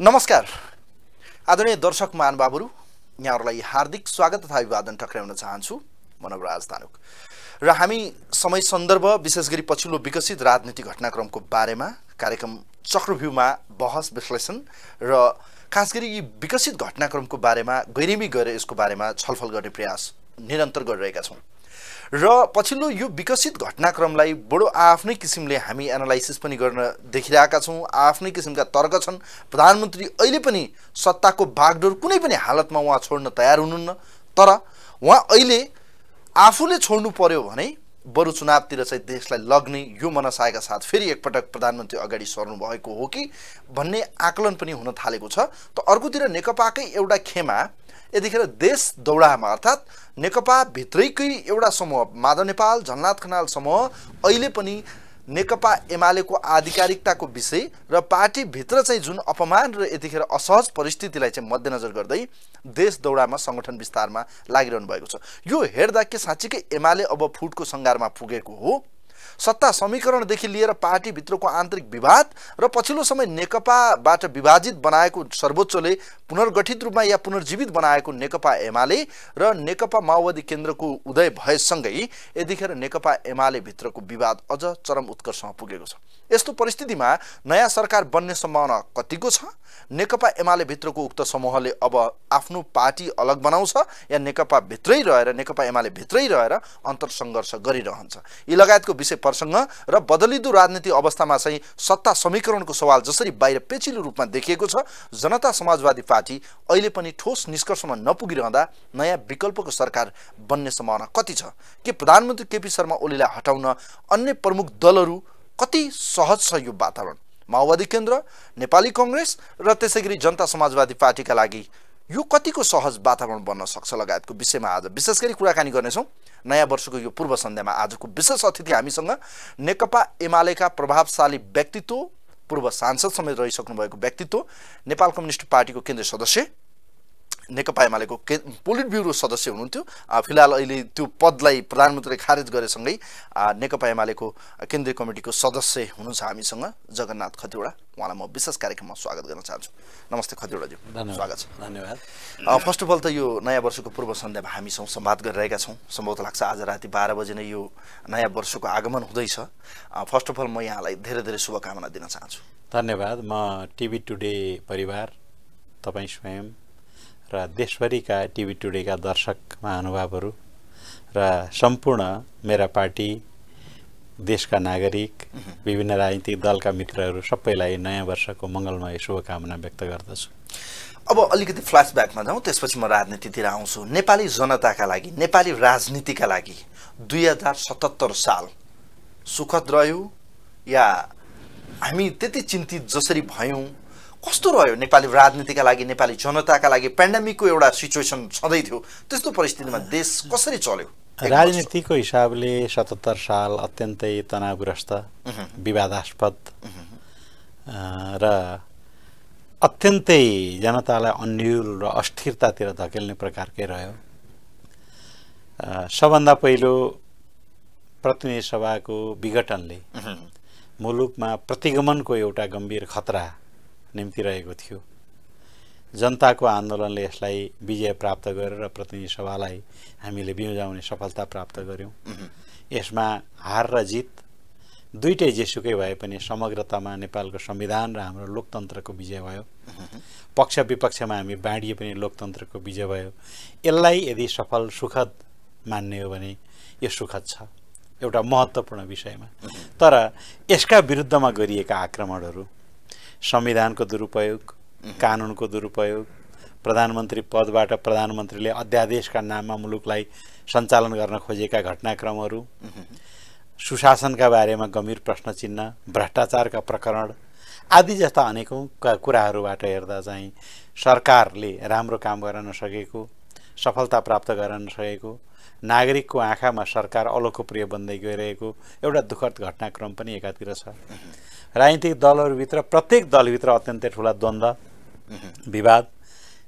नमस्कार आदरणीय दर्शक महानुभावहरु, यहाँहरुलाई हार्दिक स्वागत तथा अभिवादन टक्राउन चाहन्छु। म नवराज धानुक र हामी समय सन्दर्भ विशेष गरी पछिल्लो विकसित राजनीतिक घटनाक्रमको बारेमा कार्यक्रम चक्रव्यूहमा बहस विश्लेषण र खास गरी यी विकसित घटनाक्रमको बारेमा गहिरिमी गरेर यसको बारेमा छलफल गर्ने प्रयास निरन्तर गरिरहेका छौं र पछिल्लो यो विकसित घटनाक्रमलाई बडो आफ्नै किसिमले हामी एनालाइसिस पनि गर्न देखिरहेका छौं। आफ्नै किसिमका तर्क छन्। प्रधानमन्त्री अहिले पनि सत्ताको बागडोर कुनै पनि हालतमा उहाँ छोड्न तयार हुनुहुन्न, तर उहाँ अहिले आफूले छोड्नु पर्यो भने बरु चुनावतिर चाहिँ देशलाई लग्ने यो मनसायका साथ फेरि एकपटक प्रधानमन्त्री अगाडि सर्नु भएको हो कि भन्ने आकलन पनि हुन थालेको छ। त अर्कोतिर नेकपाकै एउटा खेमा यतिखेर देश दौडामा अर्थात् नेकपा भित्रैकै एउटा समूह माधव नेपाल जगन्नाथ खनाल समूह अहिले पनि नेकपा एमालेको आधिकारिकताको विषय र पार्टी भित्र चाहिँ जुन अपमान र यतिखेर असहज परिस्थितिलाई चाहिँ मध्यनजर गर्दै देश दौडामा संगठन विस्तारमा लागिरहनु भएको छ। यो हेर्दा के साँच्चीकै एमाले अब फुटको संगारमा पुगेको हो? सत्ता समीकरणदेखि लिएर पार्टी भित्रको आन्तरिक विवाद र पछिल्लो समय नेकपाबाट विभाजित बनाएको सर्वोच्चले पुनर्गठित रूपमा या पुनर्जीवित बनाएको नेकपा एमाले र नेकपा माओवादी केन्द्रको उदय भएसँगै यतिखेर नेकपा एमाले भित्रको विवाद अझ चरम उत्कर्षमा पुगेको छ। यस्तो परिस्थितिमा नयाँ सरकार बन्ने सम्भावना कतिको छ? नेकपा एमाले भित्रको उक्त समूहले अब आफ्नो पार्टी अलग बनाउँछ या नेकपा भित्रै रहेर नेकपा एमाले भित्रै रहेर अन्तर्संघर्ष गरिरहन्छ? यी लगायतको विषय प्रसंग र बदलिदो राजनीतिक अवस्थामा चाहिँ सत्ता समीकरणको सवाल जसरी बाहिर पेचिलो रूपमा देखिएको छ, जनता समाजवादी पार्टी अहिले पनि ठोस निष्कर्षमा नपुगिरहँदा नयाँ विकल्पको सरकार बन्ने सम्भावना कति छ? के प्रधानमन्त्री केपी शर्मा ओलीलाई हटाउन अन्य प्रमुख दलहरू कति सहज छ? यो वातावरण माओवादी केन्द्र, नेपाली कांग्रेस र त्यसैगरी जनता समाजवादी पार्टीका लागि यो कतिको सहज वातावरण बन्न सक्छ लगायतको विषयमा आज विशेष गरी कुराकानी गर्नेछौं। नयाँ वर्षको यो पूर्व सन्ध्यामा आजको विशेष अतिथि हामीसँग नेकपा एमालेका प्रभावशाली व्यक्तित्व, पूर्व सांसद समेत रहिसक्नु भएको व्यक्तित्व, नेपाल कम्युनिस्ट पार्टीको केन्द्रीय सदस्य, नेकपा एमालेको पोलिट ब्युरो सदस्य हुनुहुन्थ्यो। फिलहाल अहिले त्यो पदलाई प्रधानमन्त्रीले खारेज गरेसँगै नेकपा एमालेको केन्द्रीय कमिटीको सदस्य हुनुहुन्छ हामीसँग जगन्नाथ खतिवडा। उहाँलाई म विशेष कार्यक्रममा स्वागत गर्न चाहन्छु। नमस्ते खतिवडाज्यू, स्वागत छ। धन्यवाद। फर्स्ट अफ अल त यो नयाँ वर्षको पूर्व सन्ध्यामा हामीसँग संवाद गरिरहेका छौँ। सम्भवतः लाग्छ आज राति 12 बजे नै यो नयाँ वर्षको आगमन हुँदैछ। फर्स्ट अफ अल म यहाँलाई धेरै धेरै शुभकामना दिन चाहन्छु। धन्यवाद। म टिभी टुडे परिवार, तपाईँ स्वयं र देशभरिका टिभी टुडेका दर्शक महानुभावहरू र सम्पूर्ण मेरा पार्टी, देशका नागरिक, विभिन्न राजनीतिक दलका मित्रहरू सबैलाई नयाँ वर्षको मङ्गलमय शुभकामना व्यक्त गर्दछु। अब अलिकति फ्ल्यासब्याकमा जाउँ, त्यसपछि म राजनीतितिर आउँछु। नेपाली जनताका लागि, नेपाली राजनीतिका लागि 2077 साल सुखद रह्यो या हामी त्यति चिन्तित जसरी भयौँ? कस्तो रह्यो नेपाली राजनीतिका लागि, नेपाली जनताका लागि? पेन्डेमिकको एउटा सिचुएसन छँदै थियो, त्यस्तो परिस्थितिमा देश कसरी चल्यो? राजनीतिको हिसाबले 77 साल अत्यन्तै तनावग्रस्त, विवादास्पद र अत्यन्तै जनतालाई अन्यल र अस्थिरतातिर धकेल्ने प्रकारकै रह्यो। सबभन्दा पहिलो प्रतिनिधि सभाको विघटनले मुलुकमा प्रतिगमनको एउटा गम्भीर खतरा निम्ति रहेको थियो। जनताको आन्दोलनले यसलाई विजय प्राप्त गरेर प्रतिनिधि सभालाई हामीले बिउजाउने सफलता प्राप्त गर्यौं। यसमा हार र जित दुईटै जेसुकै भए पनि समग्रतामा नेपालको संविधान र हाम्रो लोकतन्त्रको विजय भयो। पक्ष विपक्षमा हामी बाँडिए पनि लोकतन्त्रको विजय भयो। यसलाई यदि सफल सुखद मान्ने हो भने यो सुखद छ एउटा महत्त्वपूर्ण विषयमा। तर यसका विरुद्धमा गरिएका आक्रमणहरू, संविधानको दुरुपयोग, कानुनको दुरुपयोग, प्रधानमन्त्री पदबाट प्रधानमन्त्रीले अध्यादेशका नाममा मुलुकलाई सञ्चालन गर्न खोजेका घटनाक्रमहरू, सुशासनका बारेमा गम्भीर प्रश्न चिन्ह, भ्रष्टाचारका प्रकरण आदि जस्ता अनेकौं कुराहरूबाट हेर्दा चाहिँ सरकारले राम्रो काम गर्न नसकेको, सफलता प्राप्त गर्न नसकेको, नागरिकको आँखामा सरकार अलोकप्रिय बन्दै गइरहेको एउटा दुःखद घटनाक्रम पनि एकातिर छ। राजनीतिक दलहरूभित्र प्रत्येक दलभित्र अत्यन्तै ठुला द्वन्द्व, विवाद,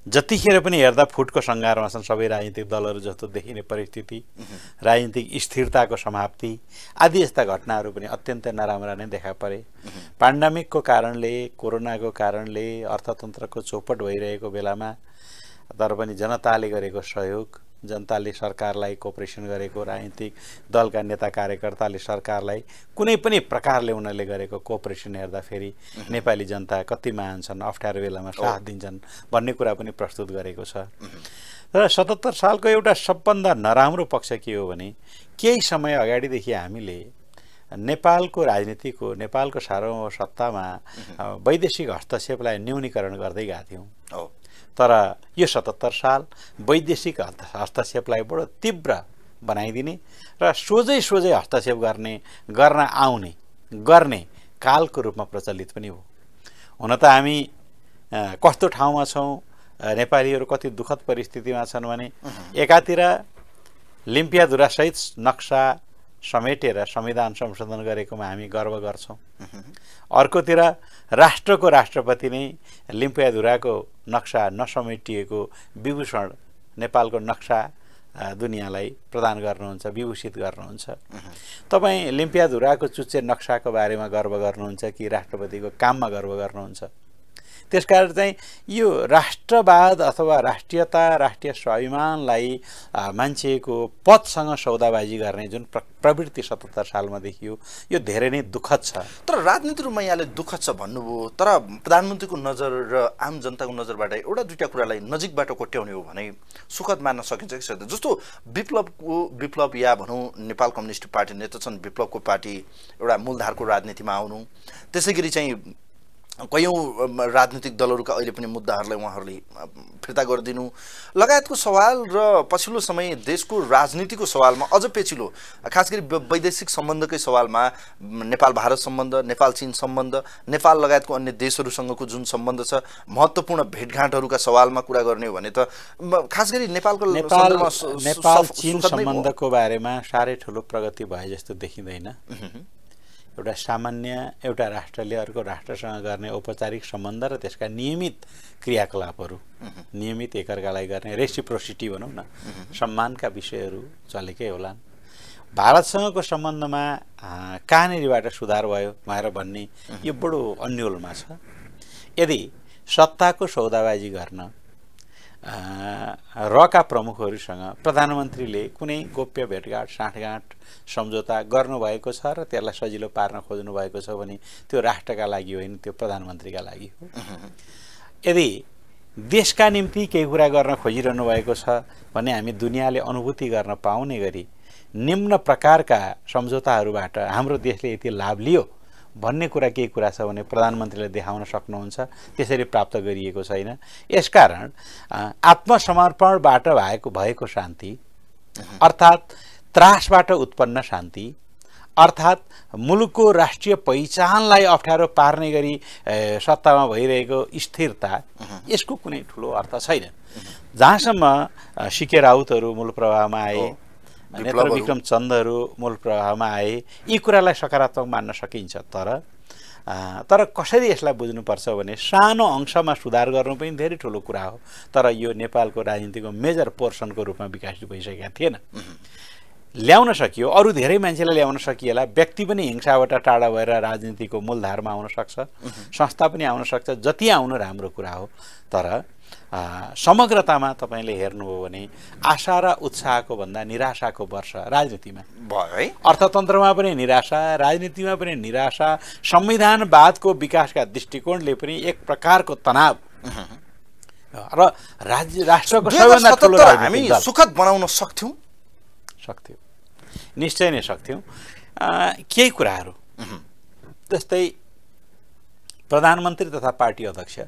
जतिखेर पनि हेर्दा फुटको सङ्घारमा छन् सबै राजनीतिक दलहरू जस्तो देखिने परिस्थिति, राजनीतिक स्थिरताको समाप्ति आदि यस्ता घटनाहरू पनि अत्यन्तै नराम्रा नै देखा परे। पेन्डेमिकको कारणले, कोरोनाको कारणले अर्थतन्त्रको चौपट भइरहेको बेलामा तर पनि जनताले गरेको सहयोग, जनताले सरकारलाई कोअपरेसन गरेको, राजनीतिक दलका नेता कार्यकर्ताले सरकारलाई कुनै पनि प्रकारले उनीहरूले गरेको कोअपरेसन हेर्दाखेरि नेपाली जनता कति महान छन्, अप्ठ्यारो बेलामा साथ दिन्छन् भन्ने कुरा पनि प्रस्तुत गरेको छ। र 77 सालको एउटा सबभन्दा नराम्रो पक्ष के हो भने केही समय अगाडिदेखि हामीले नेपालको राजनीतिको, नेपालको सार्वभौम सत्तामा वैदेशिक हस्तक्षेपलाई न्यूनीकरण गर्दै गएका थियौँ। तर यो 77 साल वैदेशिक हस्तक्षेपलाई बडो तीव्र बनाइदिने र सोझै हस्तक्षेप गर्न गर्ने कालको रूपमा प्रचलित पनि हो। हुन त हामी कस्तो ठाउँमा छौँ, नेपालीहरू कति दुःखद परिस्थितिमा छन् भने एकातिर लिम्पियाधुरासहित नक्सा समेटेर संविधान संशोधन गरेकोमा हामी गर्व गर्छौँ, अर्कोतिर राष्ट्रको राष्ट्रपति नै लिम्पियाधुराको नक्सा नसमेटिएको विभूषण नेपालको नक्सा दुनियाँलाई प्रदान गर्नुहुन्छ, विभूषित गर्नुहुन्छ। तपाईँ लिम्पियाधुराको चुच्चे नक्साको बारेमा गर्व गर्नुहुन्छ कि राष्ट्रपतिको काममा गर्व गर्नुहुन्छ? त्यसकारण चाहिँ यो राष्ट्रवाद अथवा राष्ट्रियता, राष्ट्रिय स्वाभिमानलाई मान्छेको पदसँग सौदाबाजी गर्ने जुन प्रवृत्ति 77 सालमा देखियो, यो धेरै नै दुःखद छ। तर राजनीति रूपमा यहाँले दुःखद छ भन्नुभयो, तर प्रधानमन्त्रीको नजर र आम जनताको नजरबाट एउटा दुईटा कुरालाई नजिकबाट कोट्याउने हो भने सुखद मान्न सकिन्छ कि सक्दैन? जस्तो विप्लव या भनौँ नेपाल कम्युनिस्ट पार्टी नेता छन्, विप्लवको पार्टी एउटा मूलधारको राजनीतिमा आउनु, त्यसै गरी चाहिँ कयौँ राजनीतिक दलहरूका अहिले पनि मुद्दाहरूलाई उहाँहरूले फिर्ता गरिदिनु लगायतको सवाल र पछिल्लो समय देशको राजनीतिको सवालमा अझ पेचिलो, खास गरी वैदेशिक सम्बन्धकै सवालमा नेपाल भारत सम्बन्ध, नेपाल चीन सम्बन्ध, नेपाल लगायतको अन्य देशहरूसँगको जुन सम्बन्ध छ, महत्त्वपूर्ण भेटघाटहरूका सवालमा कुरा गर्ने हो भने त खास गरी नेपाल चीन सम्बन्धको बारेमा साह्रै ठुलो प्रगति भए जस्तो देखिँदैन। एउटा सामान्य एउटा राष्ट्रले अर्को राष्ट्रसँग गर्ने औपचारिक सम्बन्ध र त्यसका नियमित क्रियाकलापहरू, नियमित एकअर्कालाई गर्ने रेसिप्रोसिटी भनौँ न, सम्मानका विषयहरू चलेकै होलान्। भारतसँगको सम्बन्धमा कहाँनिरबाट सुधार भयो भनेर भन्ने यो बडो अन्यलमा छ। यदि सत्ताको सौदाबाजी गर्न रका प्रमुखहरूसँग प्रधानमन्त्रीले कुनै गोप्य भेटघाट, साँठगाँठ, सम्झौता गर्नुभएको छ र त्यसलाई सजिलो पार्न खोज्नु भएको छ भने त्यो राष्ट्रका लागि होइन, त्यो प्रधानमन्त्रीका लागि हो। यदि देशका निम्ति केही कुरा गर्न खोजिरहनु भएको छ भने हामी दुनियाँले अनुभूति गर्न पाउने गरी निम्न प्रकारका सम्झौताहरूबाट हाम्रो देशले यति लाभ लियो भन्ने कुरा केही कुरा छ भने प्रधानमन्त्रीले देखाउन सक्नुहुन्छ, त्यसरी प्राप्त गरिएको छैन। यसकारण आत्मसमर्पणबाट भएको शान्ति, अर्थात् त्रासबाट उत्पन्न शान्ति, अर्थात् मुलुकको राष्ट्रिय पहिचानलाई अप्ठ्यारो पार्ने गरी सत्तामा भइरहेको स्थिरता, यसको कुनै ठुलो अर्थ छैन। जहाँसम्म सिके राउतहरू मूल प्रभावमा आए, नेत्र विक्रम चन्दहरू मूल प्रभावमा आए, यी कुरालाई सकारात्मक मान्न सकिन्छ। तर कसरी यसलाई बुझ्नुपर्छ भने सानो अंशमा सुधार गर्नु पनि धेरै ठुलो कुरा हो, तर यो नेपालको राजनीतिको मेजर पोर्सनको रूपमा विकसित भइसकेका थिएन। ल्याउन सकियो, अरू धेरै मान्छेलाई ल्याउन सकिएला, व्यक्ति पनि हिंसाबाट टाढा भएर राजनीतिको मूलधारमा आउन सक्छ, संस्था पनि आउन सक्छ, जति आउनु राम्रो कुरा हो। तर समग्रतामा तपाईँले हेर्नुभयो भने आशा र उत्साहको भन्दा निराशाको वर्ष राजनीतिमा भयो है। अर्थतन्त्रमा पनि निराशा, राजनीतिमा पनि निराशा, संविधानवादको विकासका दृष्टिकोणले पनि एक प्रकारको तनाव र राष्ट्रको सबैभन्दा ठुलो हामी सुखद बनाउन सक्थ्यौँ, निश्चय नै सक्थ्यौँ। केही कुराहरू जस्तै प्रधानमन्त्री तथा पार्टी अध्यक्ष,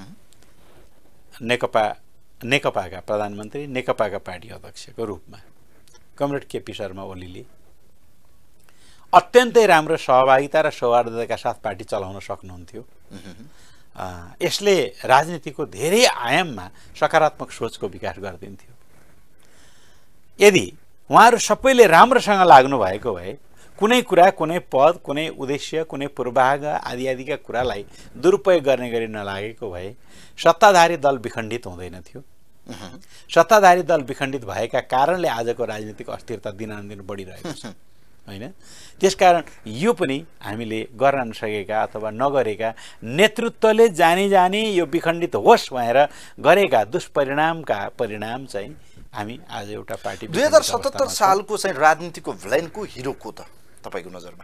नेकपाका प्रधानमन्त्री, नेकपाका पार्टी अध्यक्षको रूपमा कमरेड केपी शर्मा ओलीले अत्यन्तै राम्रो सहभागिता र सौहार्दताका साथ पार्टी चलाउन सक्नुहुन्थ्यो। यसले राजनीतिको धेरै आयाममा सकारात्मक सोचको विकास गरिदिन्थ्यो। यदि उहाँहरू सबैले राम्रोसँग लाग्नु भएको भए कुनै कुरा, कुनै पद, कुनै उद्देश्य, कुनै पूर्वाग्रह आदि आदिका कुरालाई दुरुपयोग गर्ने गरी नलागेको भए सत्ताधारी दल विखण्डित हुँदैन थियो। सत्ताधारी दल विखण्डित भएका कारणले आजको राजनीतिक अस्थिरता दिनानुदिन बढिरहेको छ, होइन? त्यसकारण यो पनि हामीले गर्न नसकेका अथवा नगरेका, नेतृत्वले जानी यो विखण्डित होस् भनेर गरेका दुष्परिणामका परिणाम चाहिँ हामी आज एउटा पार्टी 2077 सालको चाहिँ राजनीतिको भिलेनको हिरो को त तपाईको नजरमा?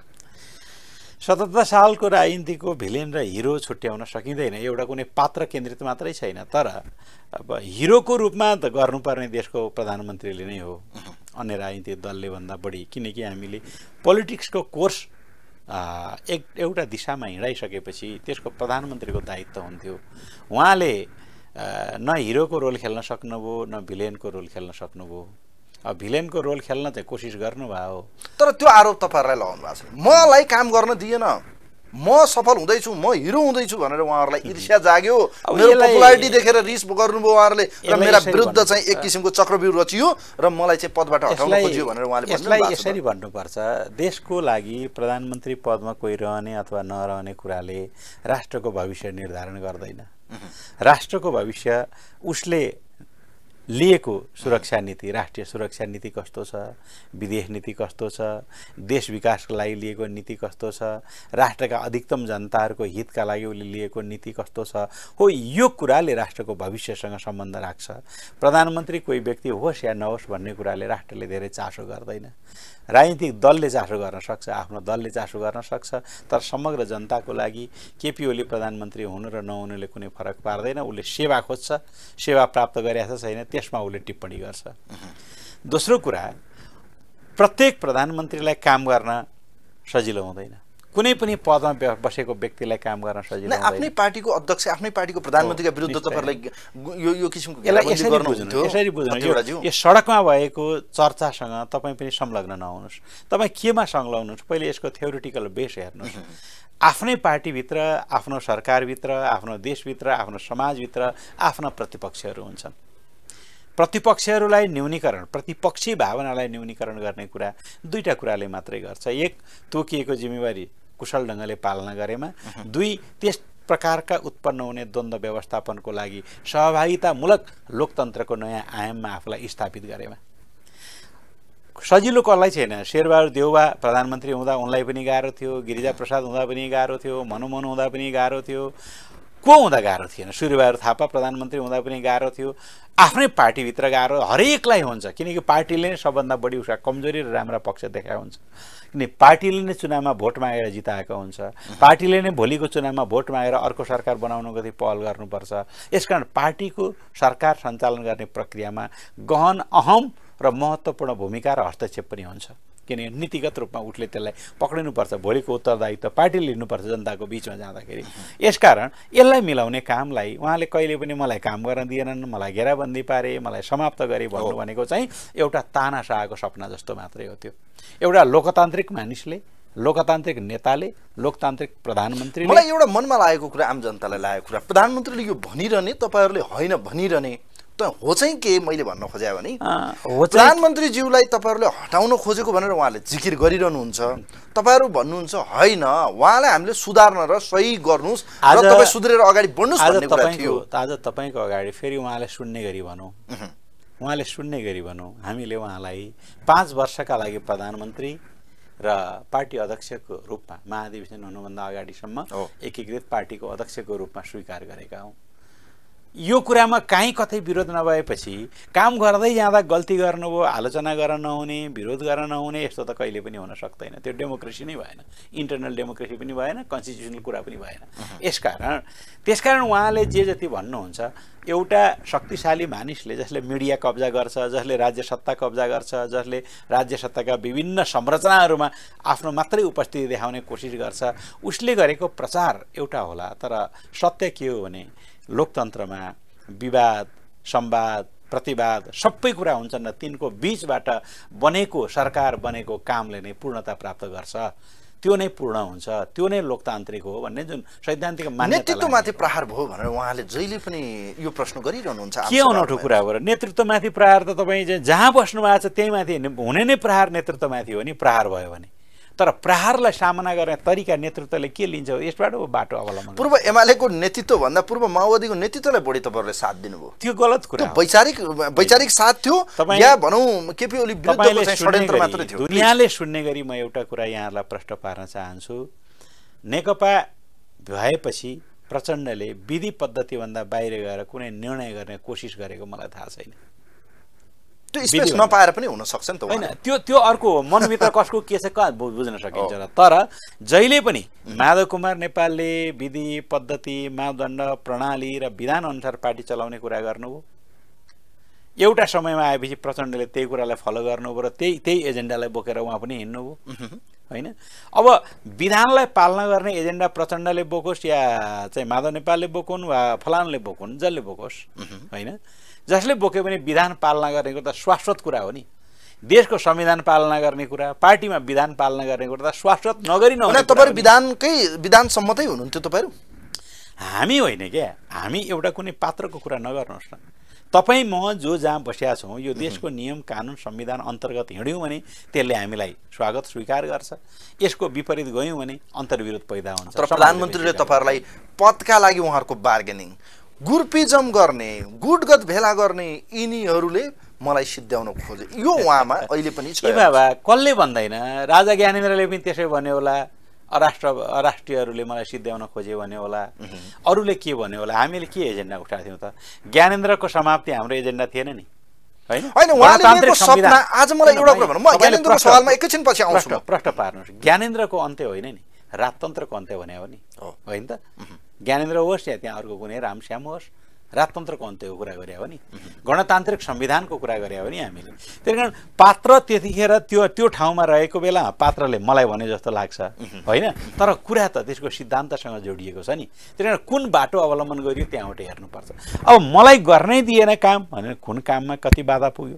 77 सालको राजनीतिको भिलेन र हिरो छुट्याउन सकिँदैन। एउटा कुनै पात्र केन्द्रित मात्रै छैन, तर अब हिरोको रूपमा त गर्नुपर्ने देशको प्रधानमन्त्रीले नै हो, अन्य राजनीतिक दलले भन्दा बढी। किनकि हामीले पोलिटिक्सको कोर्स एउटा दिशामा हिँडाइसकेपछि त्यसको प्रधानमन्त्रीको दायित्व हुन्थ्यो। उहाँले न हिरोको रोल खेल्न सक्नुभयो, न भिलेनको रोल खेल्न सक्नुभयो। अब भिलेनको रोल खेल्न चाहिँ कोसिस गर्नुभयो, तर त्यो आरोप तपाईँहरूलाई लगाउनु भएको छ, मलाई काम गर्न दिएन, म सफल हुँदैछु, म हिरो हुँदैछु भनेर उहाँहरूलाई ईर्ष्या जाग्यो, मेरो पपुलारिटी देखेर रिस गर्नुभयो उहाँहरूले, र मेरा विरुद्ध चाहिँ एक किसिमको चक्रव्यूह रचियो र मलाई चाहिँ पदबाट हटाउन खोजियो भनेर उहाँले भन्नुभएको छ। यसलाई यसरी भन्नुपर्छ, देशको लागि प्रधानमन्त्री पदमा कोही रहने अथवा नरहने कुराले राष्ट्रको भविष्य निर्धारण गर्दैन। राष्ट्रको भविष्य उसले लिएको सुरक्षा नीति, राष्ट्रिय सुरक्षा नीति कस्तो छ, विदेश नीति कस्तो छ, देश विकासको लागि लिएको नीति कस्तो छ, राष्ट्रका अधिकतम जनताहरूको हितका लागि उसले लिएको नीति कस्तो छ, हो यो कुराले राष्ट्रको भविष्यसँग सम्बन्ध राख्छ। प्रधानमन्त्री कोही व्यक्ति होस् या नहोस् भन्ने कुराले राष्ट्रले धेरै चासो गर्दैन। राजनीतिक दलले चासो गर्न सक्छ, आफ्नो दलले चासो गर्न सक्छ, तर समग्र जनताको लागि केपी ओली प्रधानमन्त्री हुनु र नहुनुले कुनै फरक पार्दैन। उसले सेवा खोज्छ, सेवा प्राप्त गरेको छ छैन त्यसमा उसले टिप्पणी गर्छ। दोस्रो कुरा, प्रत्येक प्रधानमन्त्रीलाई काम गर्न सजिलो हुँदैन, कुनै पनि पदमा बसेको व्यक्तिलाई काम गर्न सजिलो हुँदैन। आफ्नै पार्टीको अध्यक्ष, आफ्नै पार्टीको प्रधानमन्त्रीका विरुद्ध तपाईहरुलाई यो किसिमको यसरी बुझ्नु, यो सडकमा भएको चर्चासँग तपाईँ पनि संलग्न नहुनुहोस्। तपाईँ केमा संलग्न हुनुहोस्, पहिले यसको थ्योरिटिकल बेस हेर्नुहोस्। आफ्नै पार्टीभित्र, आफ्नो सरकारभित्र, आफ्नो देशभित्र, आफ्नो समाजभित्र आफ्ना प्रतिपक्षहरू हुन्छन्। प्रतिपक्षहरूलाई न्यूनीकरण, प्रतिपक्षी भावनालाई न्यूनीकरण गर्ने कुरा दुईटा कुराले मात्रै गर्छ। एक, तोकिएको जिम्मेवारी कुशल ढङ्गले पालना गरेमा, दुई, त्यस प्रकारका उत्पन्न हुने द्वन्द्व व्यवस्थापनको लागि सहभागितामूलक लोकतन्त्रको नयाँ आयाममा आफूलाई स्थापित गरेमा। सजिलो कसलाई छैन, शेरबहादुर देउवा प्रधानमन्त्री हुँदा उनलाई पनि गाह्रो थियो, गिरिजा प्रसाद हुँदा पनि गाह्रो थियो, मनमोहन हुँदा पनि गाह्रो थियो, को हुँदा गाह्रो थिएन, सूर्यबहादुर थापा प्रधानमन्त्री हुँदा पनि गाह्रो थियो। आफ्नै पार्टीभित्र गाह्रो हरेकलाई हुन्छ, किनकि पार्टीले नै सबभन्दा बढी उसका कमजोरी र राम्रा पक्ष देखाएको हुन्छ। किनकि पार्टीले नै चुनावमा भोट मागेर जिताएको हुन्छ, पार्टीले नै भोलिको चुनावमा भोट मागेर अर्को सरकार बनाउनको लागि पहल गर्नुपर्छ। यसकारण पार्टीको सरकार सञ्चालन गर्ने प्रक्रियामा गहन, अहम र महत्त्वपूर्ण भूमिका र हस्तक्षेप पनि हुन्छ। किनकि नीतिगत रूपमा उसले त्यसलाई पक्रिनुपर्छ, भोलिको उत्तरदायित्व पार्टीले लिनुपर्छ जनताको बिचमा जाँदाखेरि। यसकारण यसलाई मिलाउने कामलाई उहाँले कहिले पनि मलाई काम गर्न दिएनन्, मलाई घेराबन्दी पारे, मलाई समाप्त गरे भन्नु भनेको चाहिँ एउटा तानाशाहको सपना जस्तो मात्रै हो। त्यो एउटा लोकतान्त्रिक मानिसले, लोकतान्त्रिक नेताले, लोकतान्त्रिक प्रधानमन्त्रीले, मलाई एउटा मनमा लागेको कुरा, आम जनतालाई लागेको कुरा, प्रधानमन्त्रीले यो भनिरहने, तपाईँहरूले होइन भनिरहने त हो चाहिँ के मैले भन्न खोजेँ भने प्रधानमन्त्रीज्यूलाई तपाईँहरूले हटाउन खोजेको भनेर उहाँले जिकिर गरिरहनुहुन्छ, तपाईँहरू भन्नुहुन्छ होइन उहाँलाई हामीले सुधार्न र सही गर्नुहोस् र तपाईँ सुध्रेर अगाडि बढ्नुहोस् भन्ने कुरा थियो। आज तपाईँको अगाडि फेरि उहाँले सुन्ने गरी भनौँ, उहाँले सुन्ने गरी भनौँ, हामीले उहाँलाई 5 वर्षका लागि प्रधानमन्त्री र पार्टी अध्यक्षको रूपमा महाधिवेशन हुनुभन्दा अगाडिसम्म एकीकृत पार्टीको अध्यक्षको रूपमा स्वीकार गरेका हौँ। यो कुरामा काहीँ कतै विरोध नभएपछि काम गर्दै जाँदा गल्ती गर्नुभयो, आलोचना गर्न नहुने, विरोध गर्न नहुने, यस्तो त कहिले पनि हुन सक्दैन। त्यो डेमोक्रेसी नै भएन, इन्टरनल डेमोक्रेसी पनि भएन, कन्स्टिट्युसनल कुरा पनि भएन। त्यसकारण उहाँले जे जति भन्नुहुन्छ, एउटा शक्तिशाली मानिसले जसले मिडिया कब्जा गर्छ, जसले राज्य सत्ता कब्जा गर्छ, जसले राज्य सत्ताका विभिन्न संरचनाहरूमा आफ्नो मात्रै उपस्थिति देखाउने कोसिस गर्छ, उसले गरेको प्रचार एउटा होला। तर सत्य के हो भने लोकतन्त्रमा विवाद, संवाद, प्रतिवाद सबै कुरा हुन्छन् र तिनको बीचबाट बनेको सरकार, बनेको कामले नै पूर्णता प्राप्त गर्छ। त्यो नै पूर्ण हुन्छ, त्यो नै लोकतान्त्रिक हो भन्ने जुन सैद्धान्तिक मान्यता, नेतृत्वमाथि प्रहार भयो भनेर उहाँले जहिले पनि यो प्रश्न गरिरहनुहुन्छ। के अनौठो कुरा हो र? नेतृत्वमाथि प्रहार त तपाईँ जहाँ बस्नु भएको छ त्यही माथि हुने नै प्रहार नेतृत्वमाथि हो नि। प्रहार भयो भने तर प्रहारलाई सामना गर्ने तरिका नेतृत्वले के लिन्छ यसबाट बाटो अवलम्बन पूर्व एमालेको नेतृत्व भन्दा पूर्व माओवादीको नेतृत्वलाई बढी तपाईँहरूले साथ दिनुभयो त्यो गलत कुरा हो वैचारिक साथ थियो या भनौँ केपी ओली विरुद्धको चाहिँ षड्यन्त्र मात्र थियो दुनियाँले सुन्ने गरी म एउटा कुरा यहाँलाई प्रश्न पार्न चाहन्छु नेकपा भएपछि प्रचण्डले विधि पद्धतिभन्दा बाहिर गएर कुनै निर्णय गर्ने कोसिस गरेको मलाई थाहा छैन त्यो स्पेस नपाएर पनि हुन सक्छ नि त हैन त्यो अर्को मनभित्र कसको के छ कहाँ बुझ्न सकिन्छ र तर जहिले पनि माधव कुमार नेपालले विधि पद्धति मापदण्ड प्रणाली र विधान अनुसार पार्टी चलाउने कुरा गर्नुभयो एउटा समयमा आएपछि प्रचण्डले त्यही कुरालाई फलो गर्नुभयो र त्यही एजेन्डालाई बोकेर उहाँ पनि हिँड्नुभयो हैन अब विधानलाई पालना गर्ने एजेन्डा प्रचण्डले बोकोस् या चाहिँ माधव नेपालले बोकुन् वा फलानले बोकुन् जसले बोकोस् हैन जसले बोक्यो भने विधान पालना गर्नेको त शाश्वत कुरा हो नि देशको संविधान पालना गर्ने कुरा पार्टीमा विधान पालना गर्ने कुरा त शाश्वत नगरी नहुने तपाईहरु विधान सम्मतै हुनुहुन्थ्यो तपाईहरु हामी होइन क्या हामी एउटा कुनै पात्रको कुरा नगर्नुहोस् न तपाई म जो जहाँ बसिया छौं यो देशको नियम कानुन संविधान अन्तर्गत हिँड्यौं भने त्यसले हामीलाई स्वागत स्वीकार गर्छ यसको विपरीत गयौं भने अन्तर्विरोध पैदा हुन्छ तर प्रधानमन्त्रीले तपाईहरुलाई पदका लागि उहाँहरुको बार्गेनिङ ग्रुपिजम गर्ने गुटगत भेला गर्ने यिनीहरूले मलाई सिद्ध्याउन खोजे यो उहाँमा अहिले पनि छ ए बाबा कसले भन्दैन राजा ज्ञानेन्द्रले पनि त्यसै भन्यो होला अराष्ट्रियहरूले मलाई सिद्ध्याउन खोजे भन्यो होला अरूले के भन्यो होला हामीले के एजेन्डा उठाएको थियौं त ज्ञानेन्द्रको समाप्ति हाम्रो एजेन्डा थिएन नि हैन हैन उहाँले मेरो सपना आज मलाई एउटा कुरा भन्नु म ज्ञानेन्द्रको सवालमा एकैछिन पछि आउँछु प्रश्न पार्नुस् ज्ञानेन्द्रको अन्त्य होइन नि राजतन्त्रको अन्त्य भने हो नि हैन त ज्ञानेन्द्र होस् या त्यहाँ अर्को कुनै रामश्याम होस् राजतन्त्रको अन्त्यको कुरा गरे हो नि गणतान्त्रिक संविधानको कुरा गरे हो नि हामीले त्यसैकारण पात्र त्यतिखेर त्यो ठाउँमा रहेको बेला पात्रले मलाई भने जस्तो लाग्छ हैन तर कुरा त त्यसको सिद्धान्तसँग जोडिएको छ नि त्यसैकारण कुन बाटो अवलम्बन गरियो त्यहाँबाट हेर्नुपर्छ अब मलाई गर्नै दिएन काम भने कुन काममा कति बाधा पुग्यो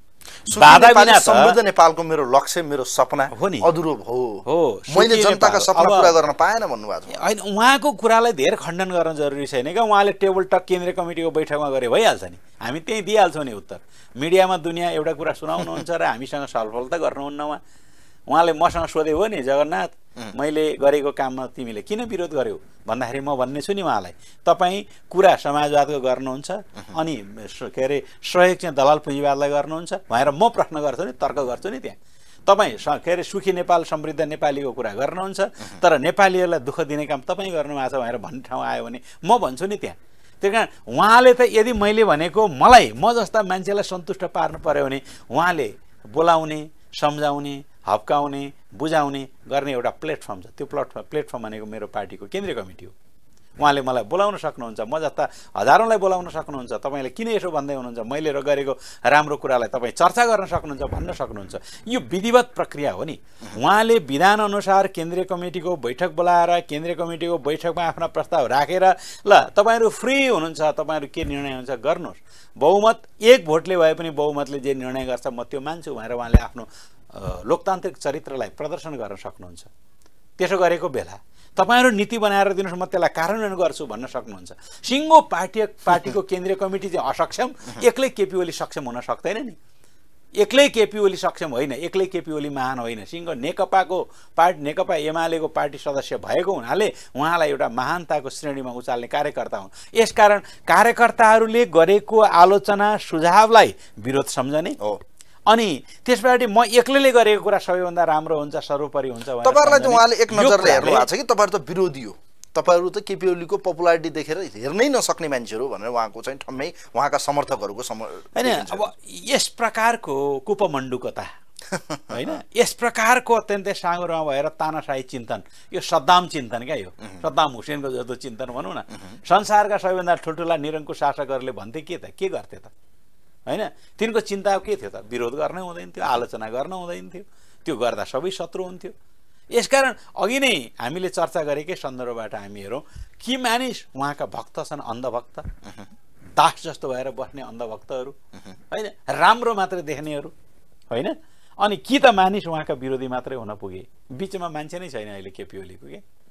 बाधा बिना समृद्ध नेपालको मेरो लक्ष्य मेरो सपना हो नि अधुरो हो मैले जनताका सपना पूरा गर्न पाएन भन्नुभएको छ हैन उहाँको कुरालाई धेरै खण्डन गर्न जरुरी छैन के उहाँले टेबल टक केन्द्रीय कमिटीको बैठकमा गरे भइहाल्छ नि हामी त्यही दिइहाल्छौं नि उत्तर मिडियामा दुनिया एउटा कुरा सुनाउनुहुन्छ र हामीसँग छलफल त गर्नुहुन्न उहाँले मसँग सोधे हो नि जगन्नाथ मैले गरेको काममा तिमीले किन विरोध गर्यौ भन्दाखेरि म भन्ने छु नि उहाँलाई तपाई कुरा समाजवादको गर्नुहुन्छ अनि के अरे सहयोग चाहिँ दलाल पुँजीवादलाई गर्नुहुन्छ भनेर म प्रश्न गर्छु नि तर्क गर्छु नि त्यहाँ तपाई के अरे सुखी नेपाल समृद्ध नेपालीको कुरा गर्नुहुन्छ तर नेपालीहरूलाई दुःख दिने काम तपाई गर्नुभएको छ भनेर भन्ने ठाउँ आयो भने म भन्छु नि त्यहाँ त्यसकारण उहाँले त यदि मैले भनेको मलाई म जस्ता मान्छेलाई सन्तुष्ट पार्नु पर्यो भने उहाँले बोलाउने सम्झाउने हप्काउने बुझाउने गर्ने एउटा प्लेटफर्म छ त्यो प्लेटफर्म भनेको मेरो पार्टीको केन्द्रीय कमिटी हो उहाँले मलाई बोलाउन सक्नुहुन्छ म जस्ता हजारौंलाई बोलाउन सक्नुहुन्छ तपाईले किन यसो भन्दै हुनुहुन्छ मैले गरेको राम्रो कुरालाई तपाई चर्चा गर्न सक्नुहुन्छ भन्न सक्नुहुन्छ यो विधिवत प्रक्रिया हो नि उहाँले विधान अनुसार केन्द्रीय कमिटीको बैठक बोलाएर केन्द्रीय कमिटीको बैठकमा आफ्ना प्रस्ताव राखेर ल तपाईहरु फ्री हुनुहुन्छ तपाईहरु के निर्णय हुन्छ गर्नुस् बहुमत एक भोटले भए पनि बहुमतले जे निर्णय गर्छ म त्यो मान्छु भनेर उहाँले आफ्नो लोकतान्त्रिक चरित्रलाई प्रदर्शन गर्न सक्नुहुन्छ त्यसो गरेको बेला तपाईहरु नीति बनाएर दिनुस् म त्यसलाई कार्यान्वयन गर्छु भन्न सक्नुहुन्छ सिंगो पार्टीको केन्द्रीय कमिटी चाहिँ असक्षम एक्लै केपी ओली सक्षम हुन सक्दैन नि एक्लै केपी ओली सक्षम होइन एक्लै केपी ओली महान होइन सिंगो नेकपा एमालेको पार्टी सदस्य भएको हुनाले उहाँलाई एउटा महानताको श्रेणीमा उचाल्ने कार्यकर्ता हुन् यसकारण कार्यकर्ताहरूले गरेको आलोचना सुझावलाई विरोध सम्झने हो अनि त्यसपछि म एक्लैले गरेको कुरा सबैभन्दा राम्रो हुन्छ सर्वोपरि हुन्छ भनेर तपाईहरुलाई त उहाँले एक नजरले हेर्नु भएको छ कि तपाईहरु त विरोधी हो तपाईहरु त केपी ओलीको पपुलारिटी देखेर हेर्नै नसक्ने मान्छेहरु भनेर उहाँको चाहिँ ठम्मै उहाँका समर्थकहरुको हैन अब यस प्रकारको कुपमण्डुकता हैन यस प्रकारको अत्यन्तै साँगुरोमा भएर तानाशाही चिन्तन यो सद्दाम चिन्तन क्या यो सद्दाम हुसेनको जस्तो चिन्तन भनौं न संसारका सबैभन्दा ठुलठुला निरङ्कुश शासकहरूले भन्थे के गर्थे त हैन तिनको चिन्ता के थियो त विरोध गर्न हुँदैन थियो आलोचना गर्न हुँदैन थियो त्यो गर्दा सबै शत्रु हुन्थ्यो यसकारण अघि नै हामीले चर्चा गरेकै सन्दर्भबाट हामी हेरौं कि मानिस उहाँका भक्त छन् अन्धभक्त दास जस्तो भएर बस्ने अन्धभक्तहरू हैन राम्रो मात्र देख्नेहरू हैन अनि कि त मानिस उहाँका विरोधी मात्रै हुन पुगे बीचमा मान्छे नै छैन अहिले केपी ओलीको के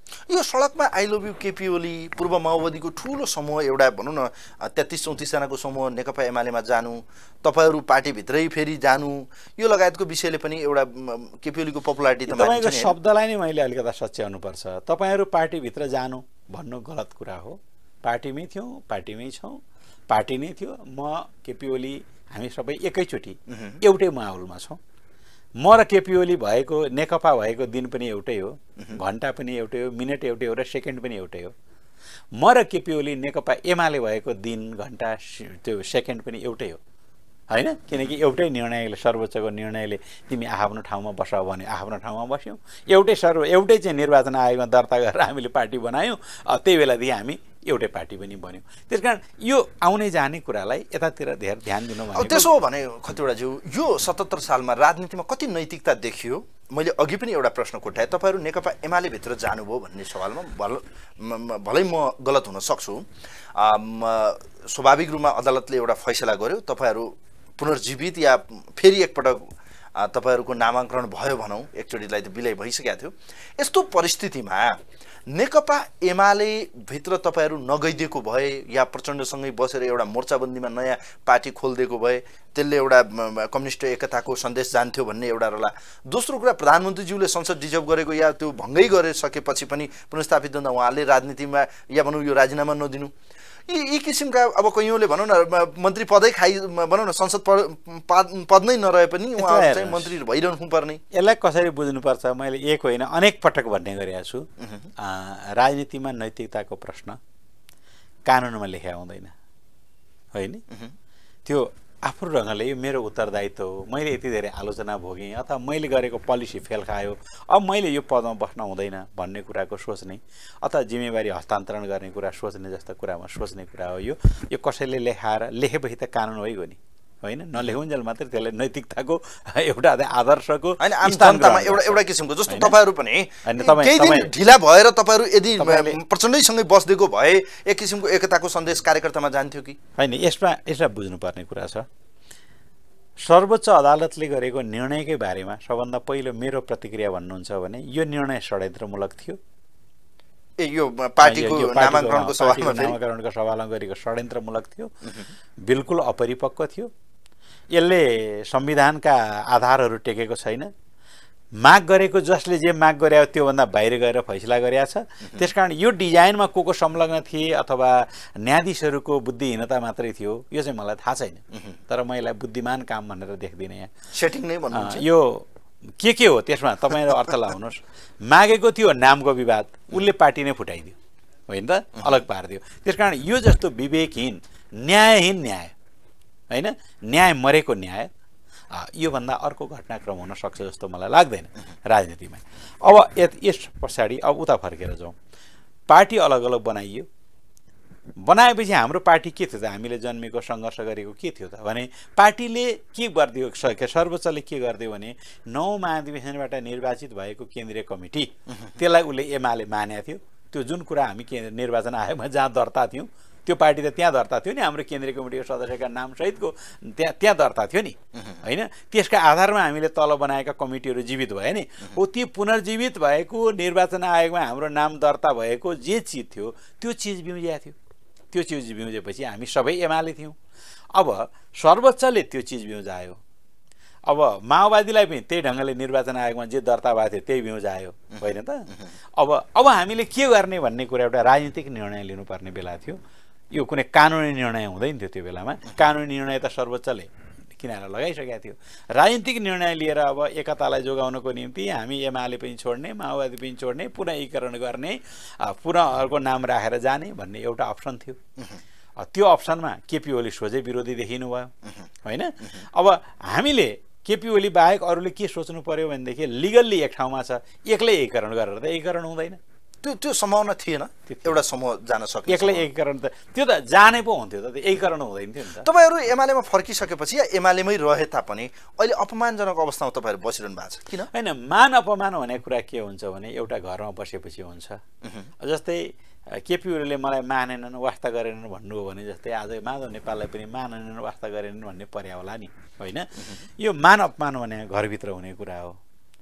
यो सडकमा I love you KP Oli पूर्व माओवादीको ठुलो समूह एउटा भनौँ न 33-34 जनाको समूह नेकपा एमालेमा जानु, तपाईहरू पार्टीभित्रै फेरि जानु, यो लगायतको विषयले पनि एउटा केपी ओलीको पपुलारिटी तपाईँको शब्दलाई नै मैले अलिकता सच्याउनुपर्छ। तपाईँहरू पार्टीभित्र जानु भन्नु गलत कुरा हो। पार्टीमै थियौँ, पार्टीमै छौँ, पार्टी नै थियो। म केपी ओली हामी सबै एकैचोटि एउटै माहौलमा छौँ। म र केपी ओली भएको नेकपा भएको दिन पनि एउटै हो, घन्टा पनि एउटै हो, मिनट एउटै हो र सेकेन्ड पनि एउटै हो। म र केपी ओली नेकपा एमाले भएको दिन घन्टा त्यो सेकेन्ड पनि एउटै हो हैन। किनकि एउटै निर्णयले, सर्वोच्चको निर्णयले तिमी आफ्नो ठाउँमा बस भन्यो, आफ्नो ठाउँमा बस्यौँ। एउटै चाहिँ निर्वाचन आयोगमा दर्ता गरेर हामीले पार्टी बनायौँ। त्यही बेलादेखि हामी एउटै पार्टी पनि बन्यौँ। त्यसकारण यो आउने जाने कुरालाई यतातिर धेरै ध्यान दिनु भनेको। त्यसो हो भने खतिवडाज्यू, यो 77 सालमा राजनीतिमा कति नैतिकता देखियो? मैले अघि पनि एउटा प्रश्न कोट्याएँ, तपाईँहरू नेकपा एमाले भित्र जानुभयो भन्ने सवालमा भलै म गलत हुन सक्छु। स्वाभाविक रूपमा अदालतले एउटा फैसला गर्यो, तपाईँहरू पुनर्जीवित या फेरि एकपटक तपाईँहरूको नामाङ्करण भयो भनौँ, एकचोटिलाई त विलय भइसकेको थियो। यस्तो परिस्थितिमा नेकपा एमाले भित्र तपाईँहरू नगइदिएको भए या प्रचण्डसँगै बसेर एउटा मोर्चाबन्दीमा नयाँ पार्टी खोलिदिएको भए त्यसले एउटा कम्युनिस्ट एकताको सन्देश जान्थ्यो भन्ने एउटा रला। दोस्रो कुरा, प्रधानमन्त्रीज्यूले संसद डिजर्भ गरेको या त्यो भङ्गै गरिसकेपछि पनि पुनर्स्थापित हुँदा उहाँले राजनीतिमा या भनौँ यो राजीनामा नदिनु, यी किसिमका अब कैयौँले भनौँ न मन्त्री पदै भनौँ न संसद पद नै नरहे पनि उहाँ चाहिँ मन्त्री भइरहनु पर्ने। यसलाई कसरी बुझ्नुपर्छ, मैले एक होइन अनेक पटक भन्ने गरेको छु। राजनीतिमा नैतिकताको प्रश्न कानुनमा लेख्या हुँदैन होइन। त्यो आफ्नो ढङ्गले यो मेरो उत्तरदायित्व हो, मैले यति धेरै आलोचना भोगेँ अथवा मैले गरेको पोलिसी फेल खायो, अब मैले यो पदमा बस्न हुँदैन भन्ने कुराको सोच्ने अथवा जिम्मेवारी हस्तान्तरण गर्ने कुरा सोच्ने जस्ता कुरामा सोच्ने कुरा हो। यो कसैले लेखेपछि त कानुन होइगयो नि होइन। नलेखुन्जेल मात्रै त्यसलाई नैतिकताको एउटा आदर्शको एउटा किसिमको जस्तो तपाईँहरू पनि केही दिन ढिला भएर तपाईँहरू यदि प्रचण्डैसँगै बस्दिएको भए एक किसिमको एकताको सन्देश कार्यकर्तामा जान्थ्यो कि होइन। यसमा बुझ्नुपर्ने कुरा छ, सर्वोच्च अदालतले गरेको निर्णयकै बारेमा सबभन्दा पहिलो मेरो प्रतिक्रिया भन्नुहुन्छ भने यो निर्णय षड्यन्त्रमूलक थियो। यो पार्टीको नामाङ्करणको सवालमा गरेको षड्यन्त्रमूलक थियो, बिल्कुल अपरिपक्व थियो। यसले संविधानका आधारहरू टेकेको छैन। माग गरेको जसले जे माग गरे त्योभन्दा बाहिर गएर फैसला गरेका छ। त्यसकारण यो डिजाइनमा को संलग्न थिए अथवा न्यायाधीशहरूको बुद्धिहीनता मात्रै थियो यो चाहिँ मलाई थाहा छैन, तर म यसलाई बुद्धिमान काम भनेर देख्दिनँ। यहाँ सेटिङ नै भन्नुहुन्छ। यो के हो त्यसमा तपाईँहरू अर्थ लगाउनुहोस्। मागेको थियो नामको विवाद, उसले पार्टी नै फुटाइदियो होइन त, अलग पारिदियो। त्यसकारण यो जस्तो विवेकहीन न्यायहीन न्याय होइन, न्याय मरेको न्याय, योभन्दा अर्को घटनाक्रम हुन सक्छ जस्तो मलाई लाग्दैन राजनीतिमा। अब यस पछाडि अब उता फर्केर जाउँ। पार्टी अलग अलग बनाइयो, बनाएपछि हाम्रो पार्टी के थियो त, हामीले जन्मेको सङ्घर्ष गरेको के थियो त भने पार्टीले के गरिदियो, सर्वोच्चले के गरिदियो भने 9 महाधिवेशनबाट निर्वाचित भएको केन्द्रीय कमिटी त्यसलाई उसले एमाले मानेको थियो। त्यो जुन कुरा हामी निर्वाचन आयोगमा जहाँ दर्ता थियौँ त्यो पार्टी त त्यहाँ दर्ता थियो नि, हाम्रो केन्द्रीय कमिटीको सदस्यका नाम सहितको त्यहाँ दर्ता थियो नि होइन। त्यसका आधारमा हामीले तल बनाएका कमिटीहरू जीवित भए नि, हो ती पुनर्जीवित भएको निर्वाचन आयोगमा हाम्रो नाम दर्ता भएको जे चिज थियो त्यो चिज बिउजिया थियो। त्यो चिज बिउजेपछि हामी सबै एमाले थियौँ। अब सर्वोच्चले त्यो चिज बिउजायो, अब माओवादीलाई पनि त्यही ढङ्गले निर्वाचन आयोगमा जे दर्ता भएको थियो त्यही बिउजायो होइन त। अब हामीले के गर्ने भन्ने कुरा एउटा राजनीतिक निर्णय लिनुपर्ने बेला थियो। यो कुनै कानुनी निर्णय हुँदैन थियो त्यो बेलामा। कानुनी निर्णय त सर्वोच्चले किनारा लगाइसकेको थियो। राजनीतिक निर्णय लिएर अब एकतालाई जोगाउनको निम्ति हामी एमाले पनि छोड्ने, माओवादी पनि छोड्ने, पुनः एकीकरण गर्ने, पुनः अर्को नाम राखेर जाने भन्ने एउटा अप्सन थियो। त्यो अप्सनमा केपी ओली सोझै विरोधी देखिनु भयो होइन। अब हामीले केपी ओली बाहेक अरूले के सोच्नु पर्यो भनेदेखि लिगल्ली एक ठाउँमा छ, एक्लै एकीकरण गरेर त एकीकरण हुँदैन। त्यो सम्भावना थिएन एउटा समूह जान सक्यो। एक्लै एकीकरण त त्यो त जाने पो हुन्थ्यो त, एकीकरण हुँदैन थियो नि त। तपाईँहरू एमालेमा फर्किसकेपछि या एमालेमै रहे तापनि अहिले अपमानजनक अवस्थामा तपाईँहरू बसिरहनु भएको छ किन? होइन, मान अपमान भन्ने कुरा के हुन्छ भने एउटा घरमा बसेपछि हुन्छ। जस्तै केपी ओलीले मलाई मानेनन्, वास्ता गरेनन् भन्नु हो भने जस्तै आज माधव नेपाललाई पनि मानेनन्, वास्ता गरेनन् भन्ने पर्या होला नि होइन। यो मान अपमान भने घरभित्र हुने कुरा हो।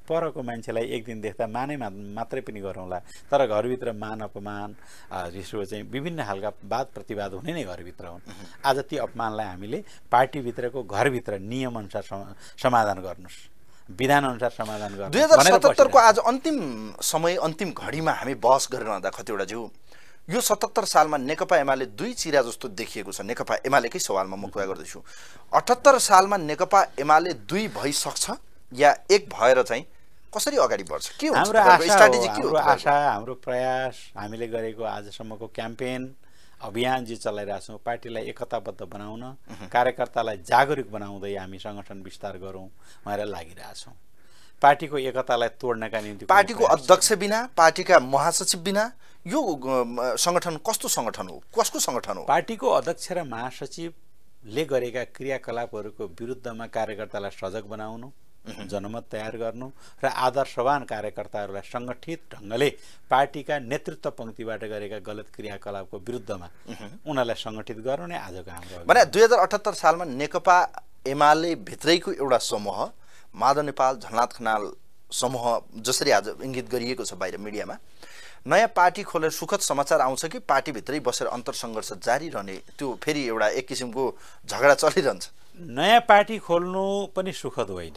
परको मान्छेलाई एक दिन देख्दा मात्रै पनि गरौँला, तर घरभित्र मान अपमान रिसो चाहिँ विभिन्न खालका वाद प्रतिवाद हुने नै घरभित्र हुन्। आज ती अपमानलाई हामीले पार्टीभित्रको घरभित्र नियमअनुसार समाधान गर्नुहोस्, विधानअनुसार समाधान गर्नुहोस्। 2077 को आज अन्तिम समय अन्तिम घडीमा हामी बहस गरिरहँदा खतिवडाज्यू यो 77 सालमा नेकपा एमाले दुई चिरा जस्तो देखिएको छ। नेकपा एमालेकै सवालमा म कुरा गर्दैछु। 78 सालमा नेकपा एमाले दुई भइसक्छ या एक भएर चाहिँ कसरी अगाडि बढ्छ? के हुन्छ हाम्रो स्ट्र्याटेजी? के हो हाम्रो आशा, हाम्रो प्रयास, हामीले गरेको आजसम्मको क्याम्पेन अभियान जे चलाइरहेको छौँ, पार्टीलाई एकताबद्ध बनाउन, कार्यकर्तालाई जागरुक बनाउँदै हामी सङ्गठन विस्तार गरौँ भनेर लागिरहेछौँ। पार्टीको एकतालाई तोड्नका निम्ति पार्टीको अध्यक्ष बिना, पार्टीका महासचिव बिना यो सङ्गठन कस्तो सङ्गठन हो? कसको सङ्गठन हो? पार्टीको अध्यक्ष र महासचिवले गरेका क्रियाकलापहरूको विरुद्धमा कार्यकर्तालाई सजग बनाउनु, जनमत तयार गर्नु र आदर्शवान कार्यकर्ताहरूलाई सङ्गठित ढङ्गले पार्टीका नेतृत्व पङ्क्तिबाट गरेका गलत क्रियाकलापको विरुद्धमा उनीहरूलाई सङ्गठित गर्नु नै आजको हाम्रो भने 2078 सालमा नेकपा एमाले भित्रैको एउटा समूह माधव नेपाल झलनाथ खनाल समूह जसरी आज इङ्गित गरिएको छ बाहिर मिडियामा, नयाँ पार्टी खोलेर सुखद समाचार आउँछ कि पार्टीभित्रै बसेर अन्तर्सङ्घर्ष जारी रहने, त्यो फेरि एउटा एक किसिमको झगडा चलिरहन्छ? नयाँ पार्टी खोल्नु पनि सुखद होइन,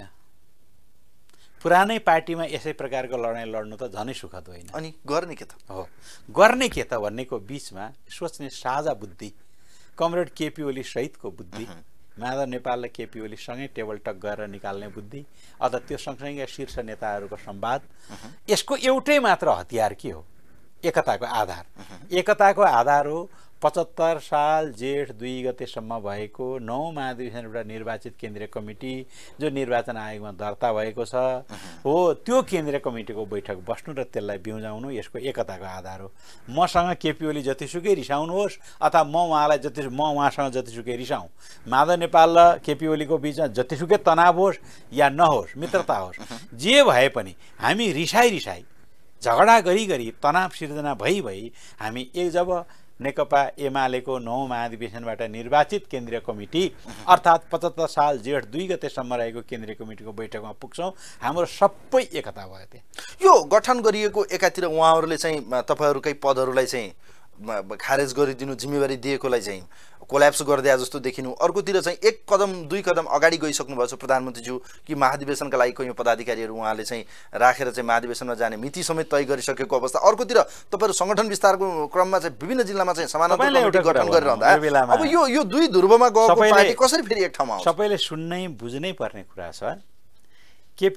पुरानै पार्टीमा यसै प्रकारको लडाइँ लड्नु त झनै सुखद होइन। अनि गर्ने के त हो, गर्ने के त भन्नेको बिचमा सोच्ने साझा बुद्धि, कमरेड केपी ओली सहितको बुद्धि, माधव नेपाल र केपी ओली सँगै टेबल टक गरेर निकाल्ने बुद्धि, अथवा त्यो सँगसँगै शीर्ष नेताहरूको संवाद, यसको एउटै मात्र हतियार के हो? एकताको आधार। एकताको आधार हो 75 साल जेठ 2 गतेसम्म भएको 9 महाधिवेशनबाट निर्वाचित केन्द्रीय कमिटी जो निर्वाचन आयोगमा दर्ता भएको छ हो, त्यो केन्द्रीय कमिटीको बैठक बस्नु र त्यसलाई बिउजाउनु यसको एकताको आधार हो। मसँग केपी ओली जतिसुकै रिसाउनुहोस् अथवा म उहाँसँग जतिसुकै रिसाउँ, माधव नेपाल र केपी ओलीको बिचमा जतिसुकै तनाव होस् या नहोस्, मित्रता होस्, जे भए पनि हामी रिसाई झगडा गरी तनाव सिर्जना भई हामी जब नेकपा एमालेको 9 महाधिवेशनबाट निर्वाचित केन्द्रीय कमिटी अर्थात् 75 साल जेठ 2 गतेसम्म रहेको केन्द्रीय कमिटीको बैठकमा पुग्छौँ, हाम्रो सबै एकता भयो। त्यहाँ यो गठन गरिएको एकातिर उहाँहरूले चाहिँ तपाईँहरूकै पदहरूलाई चाहिँ खारेज गरिदिनु, जिम्मेवारी दिएकोलाई चाहिँ कोल्याप्स गरिदिए जस्तो देखिनु, अर्कोतिर चाहिँ एक कदम दुई कदम अगाडि गइसक्नु भएको छ प्रधानमन्त्रीज्यू कि महाधिवेशनका लागि कयौँ पदाधिकारीहरू उहाँले चाहिँ राखेर चाहिँ महाधिवेशनमा जाने मिति समेत तय गरिसकेको अवस्था। अर्कोतिर तपाईँहरू सङ्गठन विस्तारको क्रममा चाहिँ विभिन्न जिल्लामा चाहिँ समानान्तर गठन गरिरहँदा अब यो दुई ध्रुवमा गएको पार्टी कसरी फेरि एक ठाउँमा आउँछ? सबैले सुन्नै बुझ्नै पर्ने कुरा छ। केपी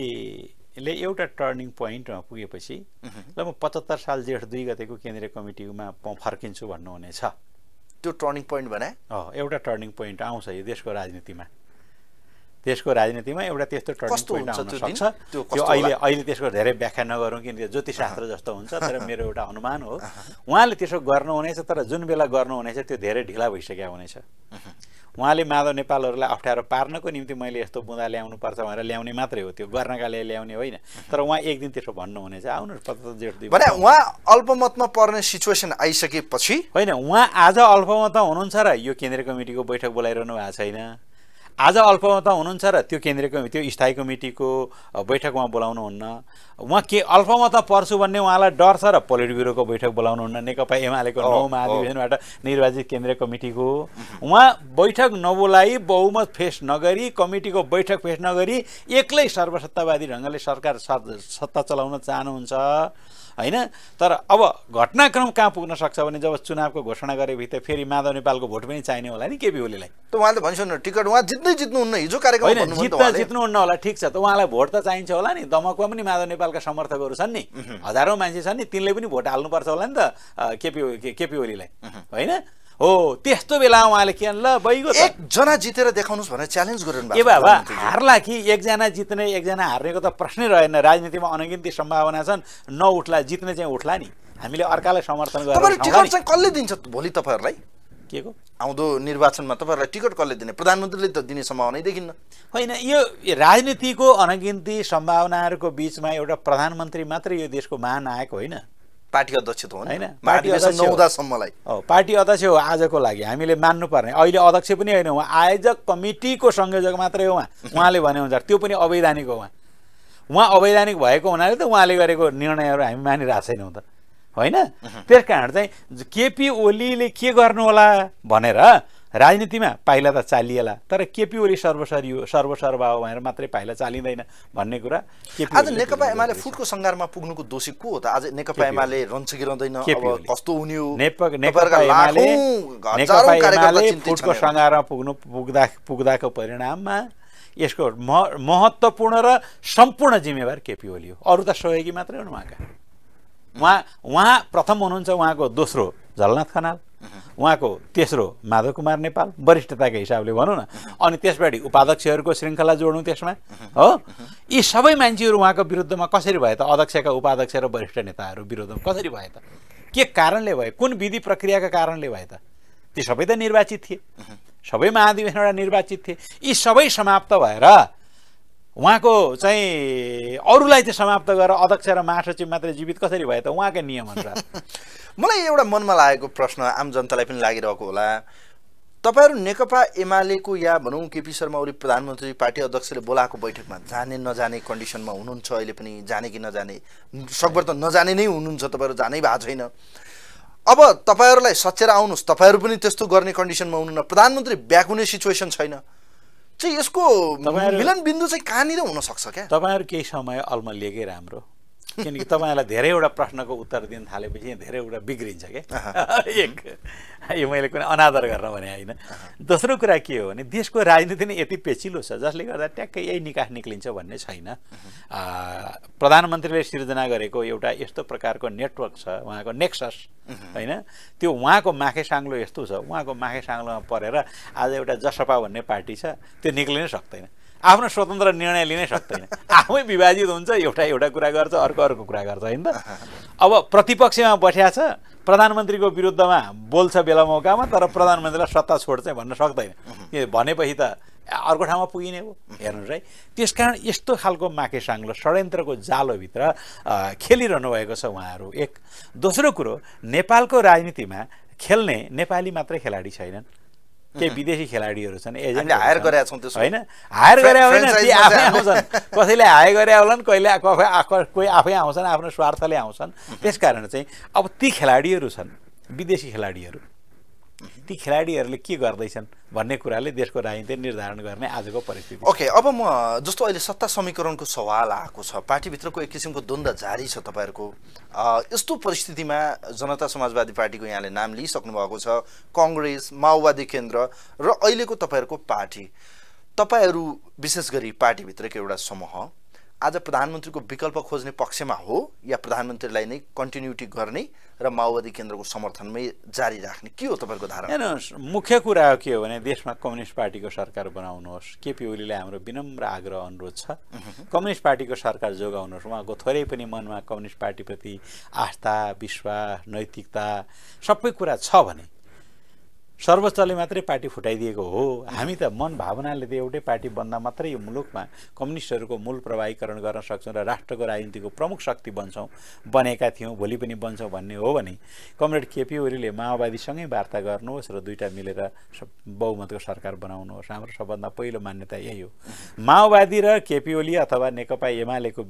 ओलीले एउटा टर्निङ पोइन्टमा पुगेपछि ल म 75 साल जेठ 2 गतेको केन्द्रीय कमिटीमा फर्किन्छु भन्नुहुनेछ। त्यो टर्निङ पोइन्ट भने एउटा टर्निङ पोइन्ट आउँछ यो देशको राजनीतिमा। देशको राजनीतिमा एउटा त्यस्तो टर्निङ पोइन्ट आउन सक्छ। त्यो अहिले त्यसको धेरै व्याख्या नगरौँ किनकि ज्योतिषशास्त्र जस्तो हुन्छ, तर मेरो एउटा अनुमान हो उहाँले त्यसो गर्नुहुनेछ, तर जुन बेला गर्नुहुनेछ त्यो धेरै ढिला भइसकेको हुनेछ। उहाँले माधव नेपालहरूलाई अप्ठ्यारो पार्नको निम्ति मैले यस्तो बुँदा ल्याउनुपर्छ भनेर ल्याउने मात्रै हो, त्यो गर्नका लागि ल्याउने होइन। तर उहाँ एक दिन त्यसो भन्नुहुनेछ, आउनुहोस् 75 जेठ 2 भने उहाँ अल्पमतमा पर्ने सिचुएसन आइसकेपछि होइन, उहाँ आज अल्पमतमा हुनुहुन्छ र यो केन्द्रीय कमिटीको बैठक बोलाइरहनु भएको छैन। आज अल्पमतमा हुनुहुन्छ र त्यो केन्द्रीय कमिटी त्यो स्थायी कमिटीको बैठक उहाँ बोलाउनुहुन्न। उहाँ के अल्पमतमा पर्छु भन्ने उहाँलाई डर छ र पोलिट ब्युरोको बैठक बोलाउनुहुन्न। नेकपा एमालेको 9 महाधिवेशनबाट निर्वाचित केन्द्रीय कमिटीको उहाँ बैठक नबोलाई, बहुमत फेस नगरी, कमिटीको बैठक फेस नगरी एक्लै सर्वसत्तावादी ढङ्गले सरकार सत्ता चलाउन चाहनुहुन्छ होइन। तर अब घटनाक्रम कहाँ पुग्न सक्छ भने जब चुनावको घोषणा गरेपछि फेरि माधव नेपालको भोट पनि चाहिने होला नि केपी ओलीलाई। त उहाँले भन्छ टिकट उहाँ जित्नुहुन्न, हिजो कार्यक्रम जित्नुहुन्न होला, ठिक छ, त उहाँलाई भोट त चाहिन्छ होला नि। दमकमा पनि माधव नेपालका समर्थकहरू छन् नि, हजारौँ मान्छे छन् नि, तिनले पनि भोट हाल्नुपर्छ होला नि त केपी ओलीलाई होइन। हो त्यस्तो बेला उहाँले के ल बैगो एकजना जितेर देखाउनुहोस् भनेर च्यालेन्ज गरिरहनु भएको। ए बाबा हार्ला कि एकजना जित्ने एकजना हार्नेको त प्रश्नै रहेन। राजनीतिमा अनगिन्ती सम्भावना छन्, नउठ्ला जित्ने चाहिँ उठ्ला नि। हामीले अर्कालाई समर्थन गरेर टिकट चाहिँ कसले दिन्छ भोलि तपाईँहरूलाई? के को आउँदो निर्वाचनमा तपाईँहरूलाई टिकट कसले दिने? प्रधानमन्त्रीले त दिने सम्भावनै देखिन्न। होइन, यो राजनीतिको अनगिन्ती सम्भावनाहरूको बिचमा एउटा प्रधानमन्त्री मात्रै यो देशको महानायक होइन, पार्टी अध्यक्ष त हो होइन, पार्टी अध्यक्ष नहुँदासम्मलाई पार्टी अध्यक्ष हो आजको लागि। हामीले मान्नुपर्ने अहिले अध्यक्ष पनि होइन, उहाँ आयोजक कमिटीको संयोजक मात्रै हो। उहाँले भने हुन्छ त्यो पनि अवैधानिक हो। उहाँ अवैधानिक भएको हुनाले त उहाँले गरेको निर्णयहरू हामी मानिरहेको छैनौँ त होइन। त्यस कारण चाहिँ केपी ओलीले के गर्नु होला भनेर राजनीतिमा पाइला त चालिएला, तर केपी ओली सर्वसर्वा हो भनेर मात्रै पाइला चालिँदैन भन्ने कुरा आज नेकपा एमाले फुटको सङ्घारमा पुग्नुको दोषी को हो त? आज नेकपा एमाले रहन्छ कि रहँदैन, अब कस्तो हुने हो? नेकपा एमाले फुटको सङ्घारमा पुग्दाको परिणाममा यसको महत्त्वपूर्ण र सम्पूर्ण जिम्मेवार केपी ओली हो। अरू त सहयोगी मात्रै हुन् उहाँका। उहाँ प्रथम हुनुहुन्छ, उहाँको दोस्रो झलनाथ खनाल, उहाँको तेस्रो माधव कुमार नेपाल वरिष्ठताको हिसाबले भनौँ न, अनि त्यसपछि उपाध्यक्षहरूको श्रृङ्खला जोड्नु त्यसमा हो। यी सबै मान्छेहरू उहाँको विरुद्धमा कसरी भए त? अध्यक्षका उपाध्यक्ष र वरिष्ठ नेताहरू विरुद्धमा कसरी भए त? के कारणले भए? कुन विधि प्रक्रियाका कारणले भए त? ती सबै त निर्वाचित थिए, सबै महाधिवेशनबाट निर्वाचित थिए। यी सबै समाप्त भएर उहाँको चाहिँ अरूलाई चाहिँ समाप्त गरेर अध्यक्ष र महासचिव मात्रै जीवित कसरी भए त? उहाँकै नियमअनुसार। मलाई एउटा मनमा लागेको प्रश्न, आम जनतालाई पनि लागिरहेको होला, तपाईँहरू नेकपा एमालेको या भनौँ केपी शर्मा ओली प्रधानमन्त्री पार्टी अध्यक्षले बोलाएको बैठकमा जाने नजाने कन्डिसनमा हुनुहुन्छ अहिले पनि? जाने कि नजाने? सकभर त नजाने नै हुनुहुन्छ, तपाईँहरू जानै भएको छैन। अब तपाईँहरूलाई सचेर आउनुहोस्, तपाईँहरू पनि त्यस्तो गर्ने कन्डिसनमा हुनुहुन्न, प्रधानमन्त्री ब्याक हुने सिचुएसन छैन चाहिँ, यसको मिलन बिन्दु चाहिँ कहाँनिर हुनसक्छ क्या? तपाईँहरू केही समय अल्मलिएकै राम्रो, किनकि तपाईँहरूलाई धेरैवटा प्रश्नको उत्तर दिन थालेपछि धेरैवटा बिग्रिन्छ क्या। यो मैले कुनै अनादर गर्न भने होइन। दोस्रो कुरा के हो भने देशको राजनीति नै यति पेचिलो छ जसले गर्दा ट्याक्कै यही निकास निक्लिन्छ भन्ने छैन। प्रधानमन्त्रीले सिर्जना गरेको एउटा यस्तो प्रकारको नेटवर्क छ, उहाँको नेक्सस होइन, त्यो उहाँको माखे साङ्लो यस्तो छ, उहाँको माखे साङ्लोमा परेर आज एउटा जसपा भन्ने पार्टी छ, त्यो निक्लिनै सक्दैन, आफ्नो स्वतन्त्र निर्णय लिनै सक्दैन, आफै विभाजित हुन्छ, एउटा कुरा गर्छ, अर्को कुरा गर्छ होइन त। अब प्रतिपक्षमा बसिया छ, प्रधानमन्त्रीको विरुद्धमा बोल्छ बेला मौकामा, तर प्रधानमन्त्रीलाई सत्ता छोड चाहिँ भन्न सक्दैन, भनेपछि त अर्को ठाउँमा पुगिने हो। हेर्नुहोस् है, त्यसकारण यस्तो खालको माके साङ्लो षड्यन्त्रको जालोभित्र खेलिरहनु भएको छ उहाँहरू। एक दोस्रो कुरो, नेपालको राजनीतिमा खेल्ने नेपाली मात्रै खेलाडी छैनन्, केही विदेशी खेलाडीहरू छन्, एजेन्ट हायर गरेका छौँ त्यसो होइन, हायर गरे होइन, ती आफै आउँछन्, कसैले हायर गरे होलान्, कोही आफै आउँछन्, आफ्नो स्वार्थले आउँछन्। त्यसकारण चाहिँ अब ती खेलाडीहरू छन्, विदेशी खेलाडीहरू, ती खेलाडीहरूले के गर्दैछन् भन्ने कुराले देशको राजनीति निर्धारण गर्ने आजको परिस्थिति। ओके, अब म जस्तो अहिले सत्ता समीकरणको सवाल आएको छ, पार्टीभित्रको एक किसिमको द्वन्द्व जारी छ तपाईँहरूको, यस्तो परिस्थितिमा जनता समाजवादी पार्टीको यहाँले नाम लिइसक्नु भएको छ, कङ्ग्रेस, माओवादी केन्द्र र अहिलेको तपाईँहरूको पार्टी, तपाईँहरू विशेष गरी पार्टीभित्रको एउटा समूह आज प्रधानमन्त्रीको विकल्प खोज्ने पक्षमा हो या प्रधानमन्त्रीलाई नै कन्टिन्युटी गर्ने र माओवादी केन्द्रको समर्थनमै जारी राख्ने, के हो तपाईँको धारणा? हेर्नुहोस्, मुख्य कुरा के हो भने देशमा कम्युनिस्ट पार्टीको सरकार बनाउनुहोस्। केपी ओलीलाई हाम्रो विनम्र आग्रह अनुरोध छ, कम्युनिस्ट पार्टीको सरकार जोगाउनुहोस्। उहाँको थोरै पनि मनमा कम्युनिस्ट पार्टीप्रति आस्था, विश्वास, नैतिकता सबै कुरा छ भने सर्वोच्चले मात्रै पार्टी फुटाइदिएको हो। हामी त मन भावनाले त एउटै पार्टी बन्दा मात्रै यो मुलुकमा कम्युनिस्टहरूको मूल प्रवाहीकरण गर्न सक्छौँ र राष्ट्रको राजनीतिको प्रमुख शक्ति बन्छौँ, बनेका थियौँ, भोलि पनि बन्छौँ भन्ने हो भने कमरेड केपी ओलीले माओवादीसँगै वार्ता गर्नुहोस् र दुईटा मिलेर बहुमतको सरकार बनाउनुहोस्। हाम्रो सबभन्दा पहिलो मान्यता यही हो। माओवादी र केपी ओली अथवा नेकपा एमालेको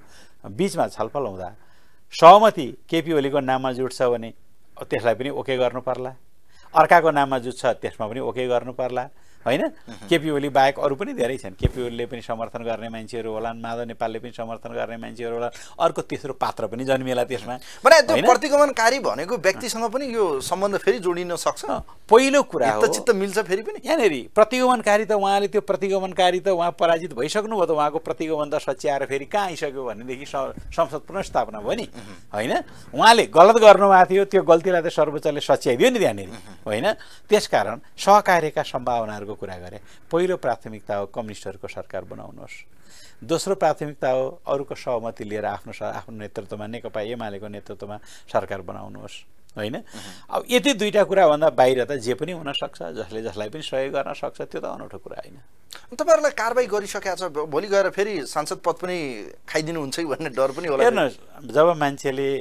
बिचमा छलफल हुँदा सहमति केपी ओलीको नाममा जुट्छ भने त्यसलाई पनि ओके गर्नु पर्ला, अर्काको नाममा जुट्छ त्यसमा पनि ओके गर्नु पर्ला होइन। केपी ओली बाहेक अरू पनि धेरै छन्, केपी ओलीले पनि समर्थन गर्ने मान्छेहरू होलान्, माधव नेपालले पनि समर्थन गर्ने मान्छेहरू होलान्, अर्को तेस्रो पात्र पनि जन्मिएला त्यसमा। भने त्यो प्रतिगमनकारी भनेको व्यक्तिसँग पनि यो सम्बन्ध फेरि जोडिन सक्छ। पहिलो कुरा हो, चित्त मिल्छ फेरि पनि यहाँनिर प्रतिगमनकारी त उहाँले त्यो प्रतिगमनकारी त उहाँ पराजित भइसक्नु भयो त, उहाँको प्रतिगमन त सच्याएर फेरि कहाँ आइसक्यो भनेदेखि संसद पुनर्स्थापना भयो नि होइन। उहाँले गलत गर्नुभएको थियो, त्यो गल्तीलाई त सर्वोच्चले सच्याइदियो नि त्यहाँनिर होइन। त्यसकारण सहकार्यका सम्भावनाहरूको कुरा गरे। पहिलो प्राथमिकता हो कम्युनिस्टहरूको सरकार बनाउनुहोस्, दोस्रो प्राथमिकता हो अरूको सहमति लिएर आफ्नो नेतृत्वमा नेकपा एमालेको नेतृत्वमा सरकार बनाउनुहोस् होइन। अब यति दुईटा कुरा भन्दा बाहिर त जे पनि हुन सक्छ, जसलाई पनि सहयोग गर्न सक्छ, त्यो त अनौठो कुरा होइन। तपाईँहरूलाई कारबाही गरिसकेको छ, भोलि गएर फेरि सांसद पद पनि खाइदिनुहुन्छ कि भन्ने डर पनि होला। हेर्नुहोस्, जब मान्छेले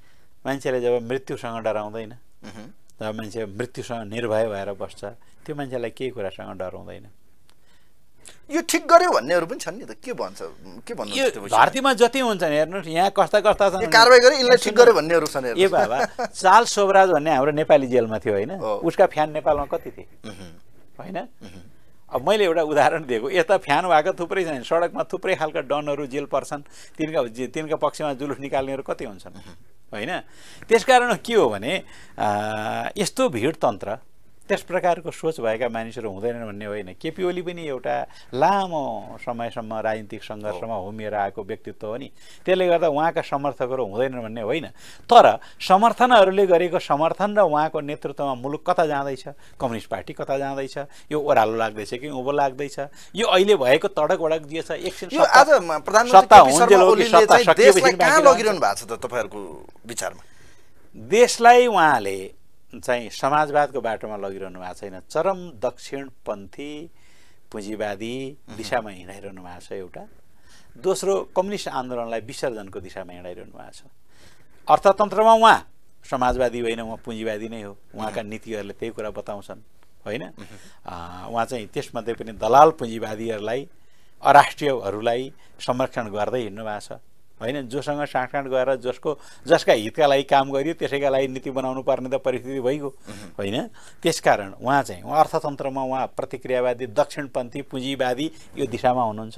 जब मृत्युसँग डराउँदैन, जब मान्छे मृत्युसँग निर्भय भएर बस्छ, त्यो मान्छेलाई केही कुरासँग डर हुँदैन। यो ठिक गर्यो भन्नेहरू पनि छन् नि त के भन्छ के भन्नुहुन्छ धरतीमा जति हुन्छ नि हेर्नुहोस् यहाँ कस्ता छन् कारबाही गरे यिनलाई ठिक गर्यो भन्नेहरू छन् ए बाबा चार्ल्स सोबराज भन्ने हाम्रो नेपाली जेलमा थियो होइन उसका फ्यान नेपालमा कति थिए होइन अब मैले एउटा उदाहरण दिएको यता फ्यान भएको थुप्रै छन् सडकमा थुप्रै खालका डनहरू जेल पर्छन् तिनका पक्षमा जुलुस निकाल्नेहरू कति हुन्छन् होइन त्यसकारण के हो भने यस्तो भिड तन्त्र त्यस प्रकारको सोच भएका मानिसहरू हुँदैनन् भन्ने होइन केपी ओली पनि एउटा लामो समयसम्म राजनीतिक सङ्घर्षमा होमिएर आएको व्यक्तित्व हो नि त्यसले गर्दा उहाँका समर्थकहरू हुँदैनन् भन्ने होइन तर समर्थनहरूले गरेको समर्थन र उहाँको नेतृत्वमा मुलुक कता जाँदैछ कम्युनिस्ट पार्टी कता जाँदैछ यो ओह्रालो लाग्दैछ कि उँभो लाग्दैछ यो अहिले भएको तडक वडक जे छ एकछिन लगिरहनु भएको छ त तपाईँहरूको विचारमा देशलाई उहाँले चाहिँ समाजवादको बाटोमा लगिरहनु भएको छैन चरम दक्षिणपन्थी पुँजीवादी दिशामा हिँडाइरहनु भएको छ एउटा दोस्रो कम्युनिस्ट आन्दोलनलाई विसर्जनको दिशामा हिँडाइरहनु भएको छ अर्थतन्त्रमा उहाँ समाजवादी होइन उहाँ पुँजीवादी नै हो उहाँका नीतिहरूले त्यही कुरा बताउँछन् होइन उहाँ चाहिँ त्यसमध्ये पनि दलाल पुँजीवादीहरूलाई अराष्ट्रियहरूलाई संरक्षण गर्दै हिँड्नु भएको छ होइन जोसँग साँठगाँठ गरेर जसका हितका लागि काम गरियो त्यसैका लागि नीति बनाउनु पर्ने त परिस्थिति भइगयो होइन त्यसकारण उहाँ चाहिँ अर्थतन्त्रमा उहाँ प्रतिक्रियावादी दक्षिणपन्थी पुँजीवादी यो दिशामा हुनुहुन्छ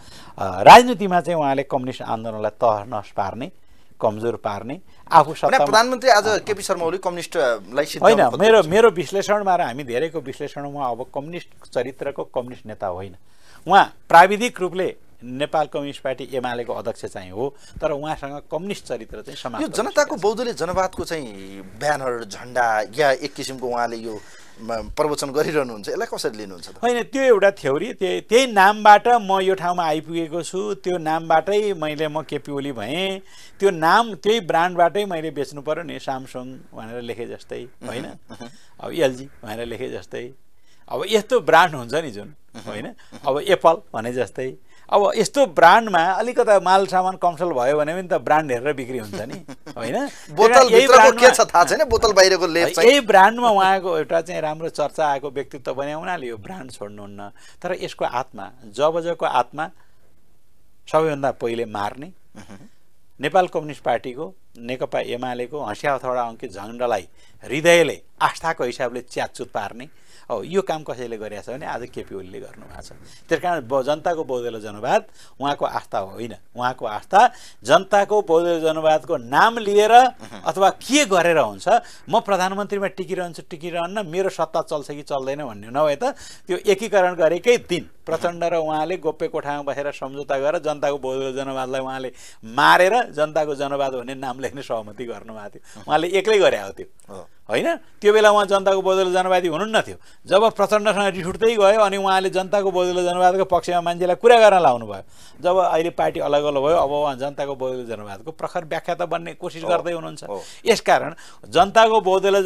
राजनीतिमा चाहिँ उहाँले कम्युनिस्ट आन्दोलनलाई तह नस पार्ने कमजोर पार्ने आफू सत्ता प्रधानमन्त्री आज केपी शर्मा ओली कम्युनिस्टलाई होइन मेरो विश्लेषणमा र हामी धेरैको विश्लेषणमा अब कम्युनिस्ट चरित्रको कम्युनिस्ट नेता होइन उहाँ प्राविधिक रूपले नेपाल कम्युनिस्ट पार्टी एमालेको अध्यक्ष चाहिँ हो तर उहाँसँग कम्युनिस्ट चरित्र चाहिँ समाज यो जनताको बौद्धले जनवादको चाहिँ ब्यानर झन्डा या एक किसिमको उहाँले यो प्रवचन गरिरहनुहुन्छ यसलाई कसरी लिनुहुन्छ त होइन त्यो एउटा थ्योरी त्यही नामबाट म यो ठाउँमा आइपुगेको छु त्यो नामबाटै म केपी ओली भएँ त्यो नाम त्यही ब्रान्डबाटै मैले बेच्नु पर्यो नि सामसङ भनेर लेखे जस्तै होइन अब एलजी भनेर लेखे जस्तै अब यस्तो ब्रान्ड हुन्छ नि जुन होइन अब एप्पल भने जस्तै अब यस्तो ब्रान्डमा अलिकता माल सामान कमसल भयो भने पनि त ब्रान्ड हेरेर बिक्री हुन्छ नि होइन बोतल भित्रको के छ थाहा छैन बोतल बाहिरको लेप चाहिँ यही ब्रान्डमा उहाँको एउटा चाहिँ राम्रो चर्चा आएको व्यक्तित्व बने हुनाले यो ब्रान्ड छोड्नुहुन्न तर यसको आत्मा जबजको आत्मा सबैभन्दा पहिले मार्ने नेपाल कम्युनिस्ट पार्टीको नेकपा एमालेको हँसिया हथौडा अङ्कित झन्डालाई हृदयले आस्थाको हिसाबले च्यातचुत पार्ने अब यो काम कसैले गरेछ भने आज केपी ओलीले गर्नुभएको छ त्यसकारण जनताको बौद्धले जनवाद उहाँको आस्था होइन उहाँको आस्था जनताको बौद्धले जनवादको नाम लिएर अथवा के गरेर हुन्छ म प्रधानमन्त्रीमा टिकिरहन्न मेरो सत्ता चल्छ कि चल्दैन भन्ने नभए त त्यो एकीकरण गरेकै दिन प्रचण्ड र उहाँले गोप्य कोठामा बसेर सम्झौता गरेर जनताको बौद्धले जनवादलाई उहाँले मारेर जनताको जनवाद भन्ने नाम लेख्ने सहमति गर्नुभएको थियो उहाँले एक्लै गरे हो त्यो होइन त्यो बेला उहाँ जनताको बौद्धले जनवादी हुनुहुन्न थियो जब प्रचण्डसँग रिस उठ्दै गयो अनि उहाँले जनताको बौद्धले जनवादको पक्षमा मान्छेलाई कुरा गर्न लाउनु भयो जब अहिले पार्टी अलग अलग भयो अब उहाँ जनताको बौद्धले जनवादको प्रखर व्याख्याता बन्ने कोसिस गर्दै हुनुहुन्छ यसकारण जनताको बौद्धले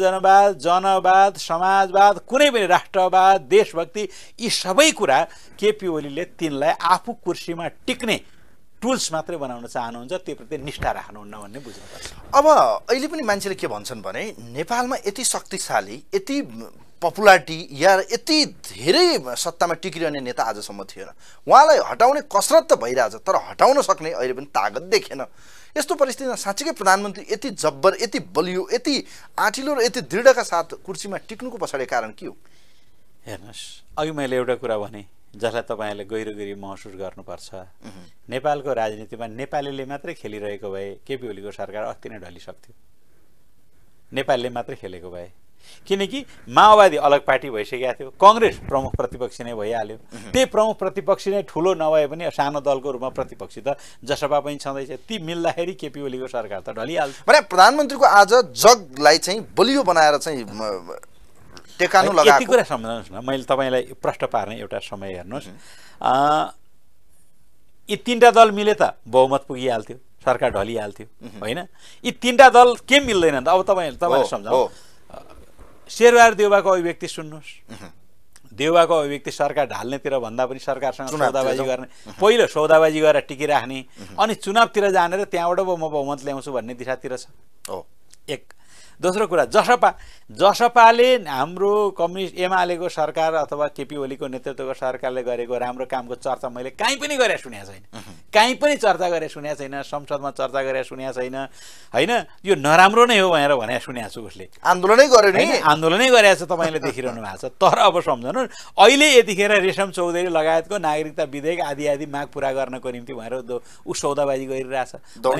जनवाद समाजवाद कुनै पनि राष्ट्रवाद देशभक्ति यी सबै कुरा केपी ओलीले तिनलाई आफू कुर्सीमा टिक्ने टुल्स मात्रै बनाउन चाहनुहुन्छ त्योप्रति निष्ठा राख्नुहुन्न भन्ने बुझ्नुपर्छ अब अहिले पनि मान्छेले के भन्छन् भने नेपालमा यति शक्तिशाली यति पपुलारिटी या यति धेरै सत्तामा टिकिरहने नेता आजसम्म थिएन उहाँलाई हटाउने कसरत त भइरहेछ तर हटाउन सक्ने अहिले पनि तागत देखेन यस्तो परिस्थितिमा साँच्चीकै प्रधानमन्त्री यति जब्बर यति बलियो यति आँटिलो र यति दृढका साथ कुर्सीमा टिक्नुको पछाडि कारण के हो हेर्नुहोस् अघि मैले एउटा कुरा भने जसलाई तपाईँहरूले गहिरो गरी महसुस गर्नुपर्छ नेपालको राजनीतिमा नेपालीले मात्रै खेलिरहेको भए केपी ओलीको सरकार अस्ति नै ढलिसक्थ्यो नेपालले मात्रै खेलेको भए किनकि माओवादी अलग पार्टी भइसकेको थियो कांग्रेस प्रमुख प्रतिपक्षी नै भइहाल्यो त्यही प्रमुख प्रतिपक्षी नै ठुलो नभए पनि सानो दलको रूपमा प्रतिपक्षी त जसपा पनि छँदैछ ती मिल्दाखेरि केपी ओलीको सरकार त ढलिहाल्छ भने प्रधानमन्त्रीको आज जगलाई चाहिँ बलियो बनाएर चाहिँ टेकानु लगाएको यति कुरा सम्झनुहोस् न मैले तपाईलाई प्रश्न पार्ने एउटा समय हेर्नुहोस् यी तीनटा दल मिले त बहुमत पुगिहाल्थ्यो सरकार ढलिहाल्थ्यो होइन यी तीनटा दल के मिल्दैनन् त अब तपाईले सम्झाउ शेरबहादुर देउवाको अभिव्यक्ति सुन्नुहोस् देउवाको अभिव्यक्ति सरकार ढाल्नेतिर भन्दा पनि सरकारसँग सौदाबाजी गर्ने पहिलो सौदाबाजी गरेर टिकिराख्ने अनि चुनावतिर जानेर त्यहाँबाट म बहुमत ल्याउँछु भन्ने दिशातिर छ एक दोस्रो कुरा जसपाले हाम्रो कम्युनिस्ट एमालेको सरकार अथवा केपी ओलीको नेतृत्वको सरकारले गरेको राम्रो कामको चर्चा मैले कहीँ पनि गरेर सुनेको छैन, कहीँ पनि चर्चा गरेर सुनेको छैन, संसदमा चर्चा गरेर सुनेको छैन होइन। यो नराम्रो नै हो भनेर सुनेको छु। उसले आन्दोलनै गर्यो नि, आन्दोलनै गरेको छ, तपाईँले देखिरहनु भएको छ। तर अब सम्झनु अहिले यतिखेर रेशम चौधरी लगायतको नागरिकता विधेयक आदि माग पुरा गर्नको निम्ति भनेर ऊ सौदाबाजी गरिरहेछ।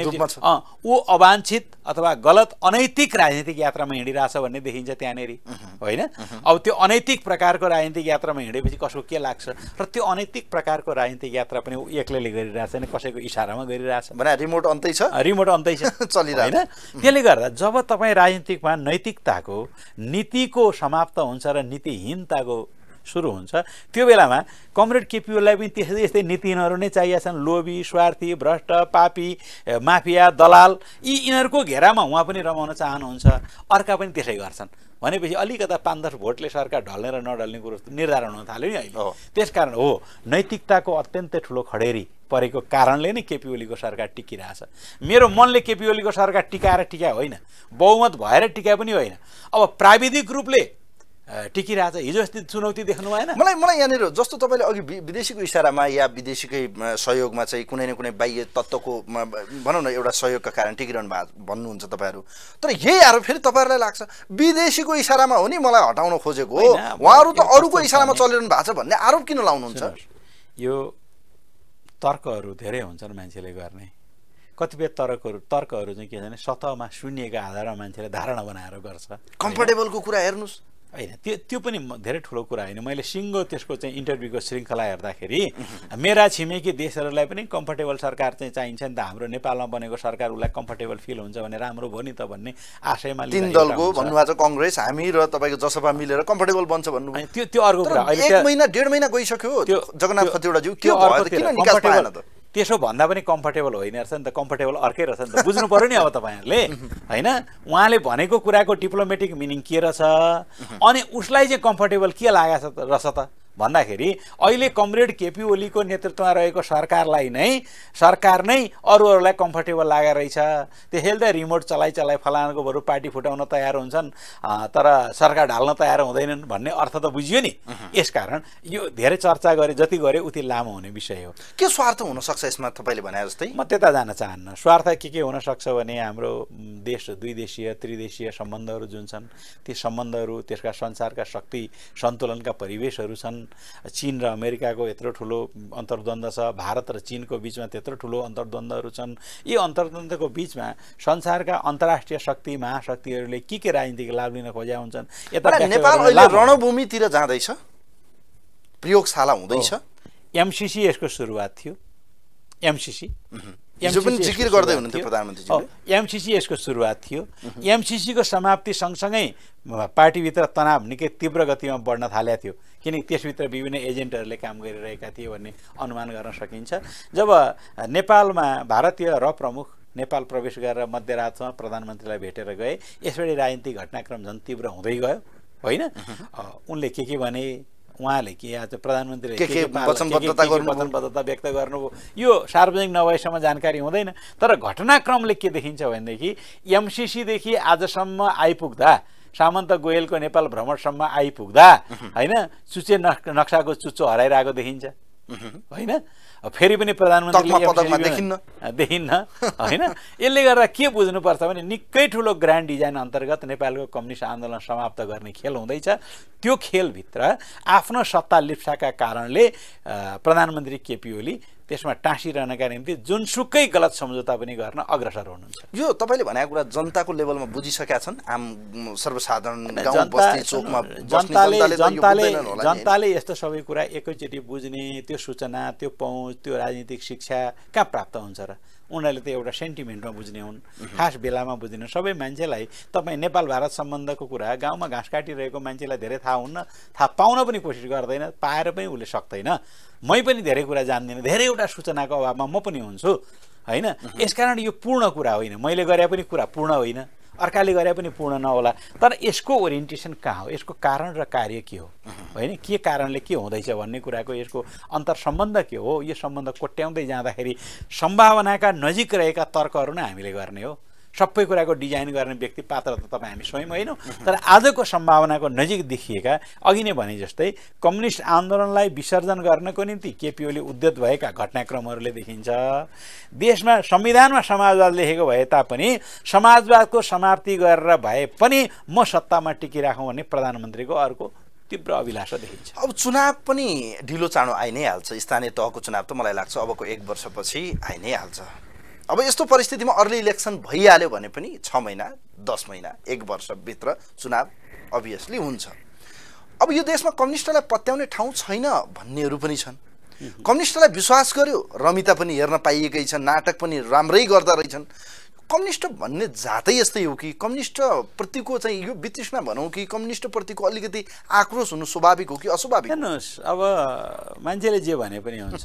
ऊ अवाञ्छित अथवा गलत अनैतिक राजनीतिक यात्रामा हिँडिरहेछ भन्ने देखिन्छ त्यहाँनेरि होइन। अब त्यो अनैतिक प्रकारको राजनीतिक यात्रामा हिँडेपछि कसको के लाग्छ र त्यो अनैतिक प्रकारको राजनीतिक यात्रा पनि एक्लैले गरिरहेछ नि, कसैको इसारामा गरिरहेछ भने रिमोट अन्तै छ चलिरहेछ होइन। त्यसले गर्दा जब तपाईँ राजनीतिकमा नैतिकताको नीतिको समाप्त हुन्छ र नीतिहीनताको सुरु हुन्छ त्यो बेलामा कमरेड केपी ओलीलाई पनि त्यस्तै यस्तै नीतिहीनहरू नै चाहिएका छन्। लोभी, स्वार्थी, भ्रष्ट, पापी, माफिया, दलाल यिनीहरूको घेरामा उहाँ पनि रमाउन चाहनुहुन्छ, अर्का पनि त्यसै गर्छन् भनेपछि अलिकता 5-10 भोटले सरकार ढल्ने र नढल्ने कुरो निर्धारण हुन थाल्यो नि अहिले। त्यसकारण हो नैतिकताको अत्यन्तै ठुलो खडेरी परेको कारणले नै केपी ओलीको सरकार टिकिरहेछ। मेरो मनले केपी ओलीको सरकार टिकाए होइन, बहुमत भएर टिकाए पनि होइन, अब प्राविधिक रूपले टिकिरहेछ। हिजो अस्ति चुनौती देख्नु भएन मलाई यहाँनिर जस्तो तपाईँले अघि विदेशीको इसारामा या विदेशीकै सहयोगमा चाहिँ कुनै न कुनै बाह्य तत्त्वको भनौँ न एउटा सहयोगका कारण टिकिरहनु भएको भन्नुहुन्छ तपाईँहरू। तर यही आरोप फेरि तपाईँहरूलाई लाग्छ विदेशीको इसारामा हो नि मलाई हटाउन खोजेको हो, उहाँहरू त अरूको इसारामा चलिरहनु भएको छ भन्ने आरोप किन लाउनुहुन्छ? यो तर्कहरू धेरै हुन्छन् मान्छेले गर्ने, कतिपय तर्कहरू चाहिँ के भने सतहमा सुनिएका आधारमा मान्छेले धारणा बनाएर गर्छ। कम्फर्टेबलको कुरा हेर्नुहोस् होइन, त्यो पनि धेरै ठुलो कुरा होइन। मैले सिङ्गो त्यसको चाहिँ इन्टरभ्यूको श्रृङ्खला हेर्दाखेरि मेरा छिमेकी देशहरूलाई पनि कम्फर्टेबल सरकार चाहिँ चाहिन्छ नि त, हाम्रो नेपालमा बनेको सरकार उसलाई कम्फर्टेबल फिल हुन्छ भने राम्रो भयो नि त भन्ने आशयमा 3 दलको भन्नुभएको छ काङ्ग्रेस हामी र तपाईँको जसपा मिलेर कम्फर्टेबल बन्छ भन्नु। त्यो अर्को कुरा। अहिले 1 महिना 1.5 महिना गइसक्यो त्यो जगन्नाथ खतिवडाज्यू के भयो त, किन निकास पाएन त? त्यसो भन्दा पनि कम्फर्टेबल होइन रहेछ नि त, कम्फर्टेबल अर्कै रहेछ नि त, बुझ्नु पर्यो नि अब तपाईँहरूले होइन। उहाँले भनेको कुराको डिप्लोमेटिक मिनिङ के रहेछ अनि उसलाई चाहिँ कम्फर्टेबल के लागेको रहेछ त भन्दाखेरि अहिले कमरेड केपी ओलीको नेतृत्वमा रहेको सरकार नै अरूहरूलाई कम्फर्टेबल लागेर रहेछ। त्यसैले त रिमोट चलाइ फलानाको बरु पार्टी फुटाउन तयार हुन्छन् तर सरकार ढाल्न तयार हुँदैनन् भन्ने अर्थ त बुझियो नि। यसकारण यो धेरै चर्चा गरे जति गरे उति लामो हुने विषय हो। के स्वार्थ हुनसक्छ यसमा तपाईँले भने जस्तै? म त्यता जान चाहन्न। स्वार्थ के हुनसक्छ भने हाम्रो देश द्विदेशीय त्रिदेशीय सम्बन्धहरू जुन छन् ती सम्बन्धहरू त्यसका संसारका शक्ति सन्तुलनका परिवेशहरू छन्। चीन र अमेरिकाको यत्रो ठुलो अन्तर्द्वन्द्व छ, भारत र चीनको बिचमा त्यत्रो ठुलो अन्तर्द्वन्द्वहरू छन्। यी अन्तर्द्वन्द्वको बिचमा संसारका अन्तर्राष्ट्रिय शक्ति महाशक्तिहरूले के राजनीतिक लाभ लिन खोजेका हुन्छन्। यता नेपाल अहिले रणभूमितिर जाँदैछ, प्रयोगशाला हुँदैछ। एमसीसी यसको सुरुवात थियो। एमसीसी पनि जिकिर गर्दै हुनुहुन्थ्यो प्रधानमन्त्रीज्यूले। एमसीसी यसको सुरुवात थियो। एमसीसीको समाप्ति सँगसँगै पार्टीभित्र तनाव निकै तीव्र गतिमा बढ्न थालेको थियो, किनकि त्यसभित्र विभिन्न एजेन्टहरूले काम गरिरहेका थिए भन्ने अनुमान गर्न सकिन्छ। जब नेपालमा भारतीय र प्रमुख नेपाल प्रवेश गरेर मध्यरातमा प्रधानमन्त्रीलाई भेटेर गए, यसरी राजनीतिक घटनाक्रम झन् तीव्र हुँदै गयो होइन। उनले के भने उहाँले के आज प्रधानमन्त्रीले वचनबद्धता व्यक्त गर्नुभयो, यो सार्वजनिक नभएसम्म जानकारी हुँदैन। तर घटनाक्रमले के देखिन्छ भनेदेखि एमसीसीदेखि आजसम्म आइपुग्दा सामन्त गोयलको नेपाल भ्रमणसम्म आइपुग्दा होइन चुच्चे नक्साको चुच्चो हराइरहेको देखिन्छ होइन। फेरि पनि प्रधानमन्त्रीले देखिन्न होइन। यसले गर्दा के बुझ्नुपर्छ भने निकै ठुलो ग्रान्ड डिजाइन अन्तर्गत नेपालको कम्युनिस्ट आन्दोलन समाप्त गर्ने खेल हुँदैछ। त्यो खेलभित्र आफ्नो सत्ता लिप्साका कारणले प्रधानमन्त्री केपी ओली त्यसमा टाँसिरहनका निम्ति जुनसुकै गलत सम्झौता पनि गर्न अग्रसर हुनुहुन्छ। यो तपाईँले भनेको कुरा जनताको लेभलमा बुझिसकेका छन्? आम सर्वसाधारण गाउँ बस्ती चोकमा जनताले यस्तो सबै कुरा एकैचोटि बुझ्ने त्यो सूचना त्यो पहुँच त्यो राजनीतिक शिक्षा कहाँ प्राप्त हुन्छ र? उनीहरूले त एउटा सेन्टिमेन्टमा बुझ्ने हुन्, खास बेलामा बुझ्ने। सबै मान्छेलाई तपाईँ नेपाल भारत सम्बन्धको कुरा गाउँमा घाँस काटिरहेको मान्छेलाई धेरै थाहा हुन्न, थाहा पाउन पनि कोसिस गर्दैन, पाएर पनि उसले सक्दैन। मै पनि धेरै कुरा जान्दिनँ, धेरैवटा सूचनाको अभावमा म पनि हुन्छु होइन। यसकारण यो पूर्ण कुरा होइन, मैले गरे पनि कुरा पूर्ण होइन, अर्काले गरे पनि पूर्ण नहोला। तर यसको ओरिएन्टेसन कहाँ हो, यसको कारण र कार्य के हो होइन, के कारणले के हुँदैछ भन्ने कुराको यसको अन्तर्सम्बन्ध के हो, यो सम्बन्ध कोट्याउँदै जाँदाखेरि सम्भावनाका नजिक रहेका तर्कहरू नै हामीले गर्ने हो। सबै कुराको डिजाइन गर्ने व्यक्ति पात्र त तपाईँ हामी स्वयं होइनौँ। तर आजको सम्भावनाको नजिक देखिएका अघि नै भने जस्तै कम्युनिस्ट आन्दोलनलाई विसर्जन गर्नको निम्ति केपी ओली उद्यत भएका घटनाक्रमहरूले देखिन्छ। देशमा संविधानमा समाजवाद लेखेको भए तापनि समाजवादको समाप्ति गरेर भए पनि म सत्तामा टिकिराखौँ भन्ने प्रधानमन्त्रीको अर्को तीव्र अभिलाषा देखिन्छ। अब चुनाव पनि ढिलो चाँडो आइ नै हाल्छ। स्थानीय तहको चुनाव त मलाई लाग्छ अबको 1 वर्षपछि आइ नै हाल्छ। अब यस्तो परिस्थितिमा अर्ली इलेक्सन भइहाल्यो भने पनि 6 महिना 10 महिना 1 वर्षभित्र चुनाव अभियसली हुन्छ। अब यो देशमा कम्युनिस्टलाई पत्याउने ठाउँ छैन भन्नेहरू पनि छन्। कम्युनिस्टलाई विश्वास गर्यो, रमिता पनि हेर्न पाइएकै छन्, नाटक पनि राम्रै गर्दा रहेछन्। कम्युनिस्ट भन्ने जातै यस्तै हो कि कम्युनिस्ट प्रतिको चाहिँ यो वितृष्णा भनौँ कि कम्युनिस्ट प्रतिको अलिकति आक्रोश हुनु स्वाभाविक हो कि अस्वाभाविक? हेर्नुहोस्, अब मान्छेले जे भने पनि हुन्छ,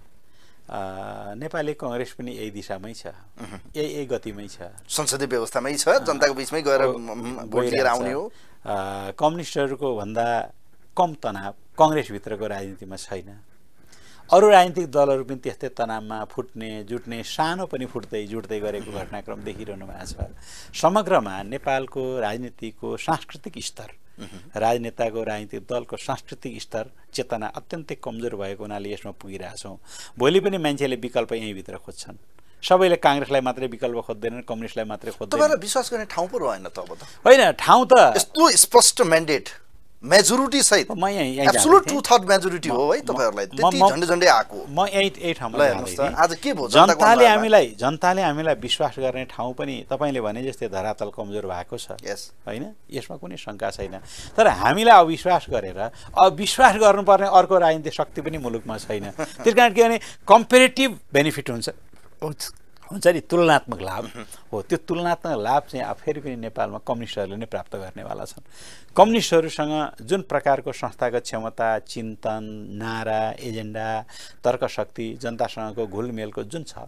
नेपाली कांग्रेस पनि यही दिशामै छ, यही गतिमै छ, संसदीय व्यवस्थामै छ, जनताको बीचमै गएर भोट लिएर आउने हो। कम्युनिस्टहरूको भन्दा कम तनाव कांग्रेसभित्रको राजनीतिमा छैन। अरू राजनीतिक दलहरू पनि त्यस्तै तनावमा फुट्ने जुट्ने, सानो पनि फुट्दै जुट्दै गरेको घटनाक्रम देखिरहनु भएको छ। समग्रमा नेपालको राजनीतिको सांस्कृतिक स्तर, राजनेताको राजनीतिक दलको सांस्कृतिक स्तर चेतना अत्यन्तै कमजोर भएको हुनाले यसमा पुगिरहेछौँ। भोलि पनि मान्छेले विकल्प यहीँभित्र खोज्छन्। सबैले कांग्रेसलाई मात्रै विकल्प खोज्दैनन्, कम्युनिस्टलाई मात्रै खोज्दैनन्। तपाईँलाई विश्वास गर्ने ठाउँ पो रहेन त? अब त होइन, ठाउँ त यस्तो स्पष्ट म्यान्डेट मेजोरिटी सहित म यही एब्सोल्युट 2/3 मेजोरिटी हो है तपाईहरुलाई, त्यति झन्डै आको। म यही ठाउँमा आज के भयो? जनताले हामीलाई विश्वास गर्ने ठाउँ पनि तपाईले भने जस्तै धरातल कमजोर भएको छ हैन, यसमा कुनै शंका छैन। तर हामीलाई अविश्वास गरेर अविश्वास गर्नुपर्ने अर्को राजनीतिक शक्ति पनि मुलुकमा छैन। त्यसकारण के भने कम्पेरेटिभ बेनिफिट हुन्छ नि, तुलनात्मक लाभ हो। त्यो तुलनात्मक लाभ चाहिँ फेरि पनि नेपालमा कम्युनिस्टहरूले नै प्राप्त गर्नेवाला छन्। कम्युनिस्टहरूसँग जुन प्रकारको संस्थागत क्षमता, चिन्तन, नारा, एजेन्डा, तर्कशक्ति, जनतासँगको घुलमेलको जुन छ,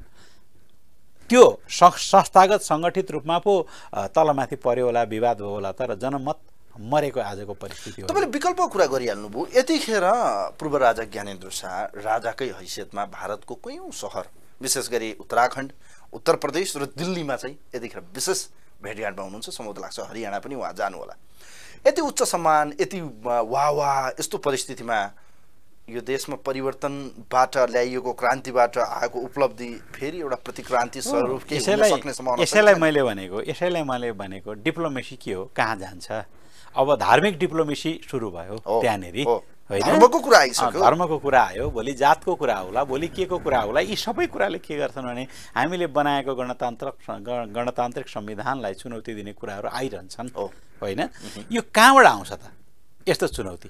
त्यो संस्थागत सङ्गठित रूपमा पो तलमाथि पर्यो होला, विवाद भयो होला, तर जनमत मरेको आजको परिस्थिति हो। तपाईले विकल्पको कुरा गरिहाल्नुभयो। यतिखेर पूर्व राजा ज्ञानेन्द्र शाह राजाकै हैसियतमा भारतको कयौं शहर, विशेष गरी उत्तराखण्ड, उत्तर प्रदेश र दिल्लीमा चाहिँ यतिखेर विशेष भेटघाटमा हुनुहुन्छ। सम्भवतः लाग्छ हरियाणा पनि उहाँ जानु होला। यति उच्च सम्मान, यति वाह यस्तो परिस्थितिमा यो देशमा परिवर्तनबाट ल्याइएको, क्रान्तिबाट आएको उपलब्धि फेरि एउटा प्रतिक्रान्ति स्वरूप के हुन सक्ने सम्भावना? यसैलाई मैले भनेको डिप्लोमेसी के हो, कहाँ जान्छ? अब धार्मिक डिप्लोमेसी सुरु भयो त्यहाँनेरि, धर्मको कुरा आइसक्यो, धर्मको कुरा आयो, भोलि जातको कुरा होला, भोलि के को कुरा होला। यी सबै कुराले के गर्छन् भने हामीले बनाएको गणतान्त्रिक संविधानलाई चुनौती दिने कुराहरू आइरहन्छन् होइन। यो कहाँबाट आउँछ त यस्तो चुनौती?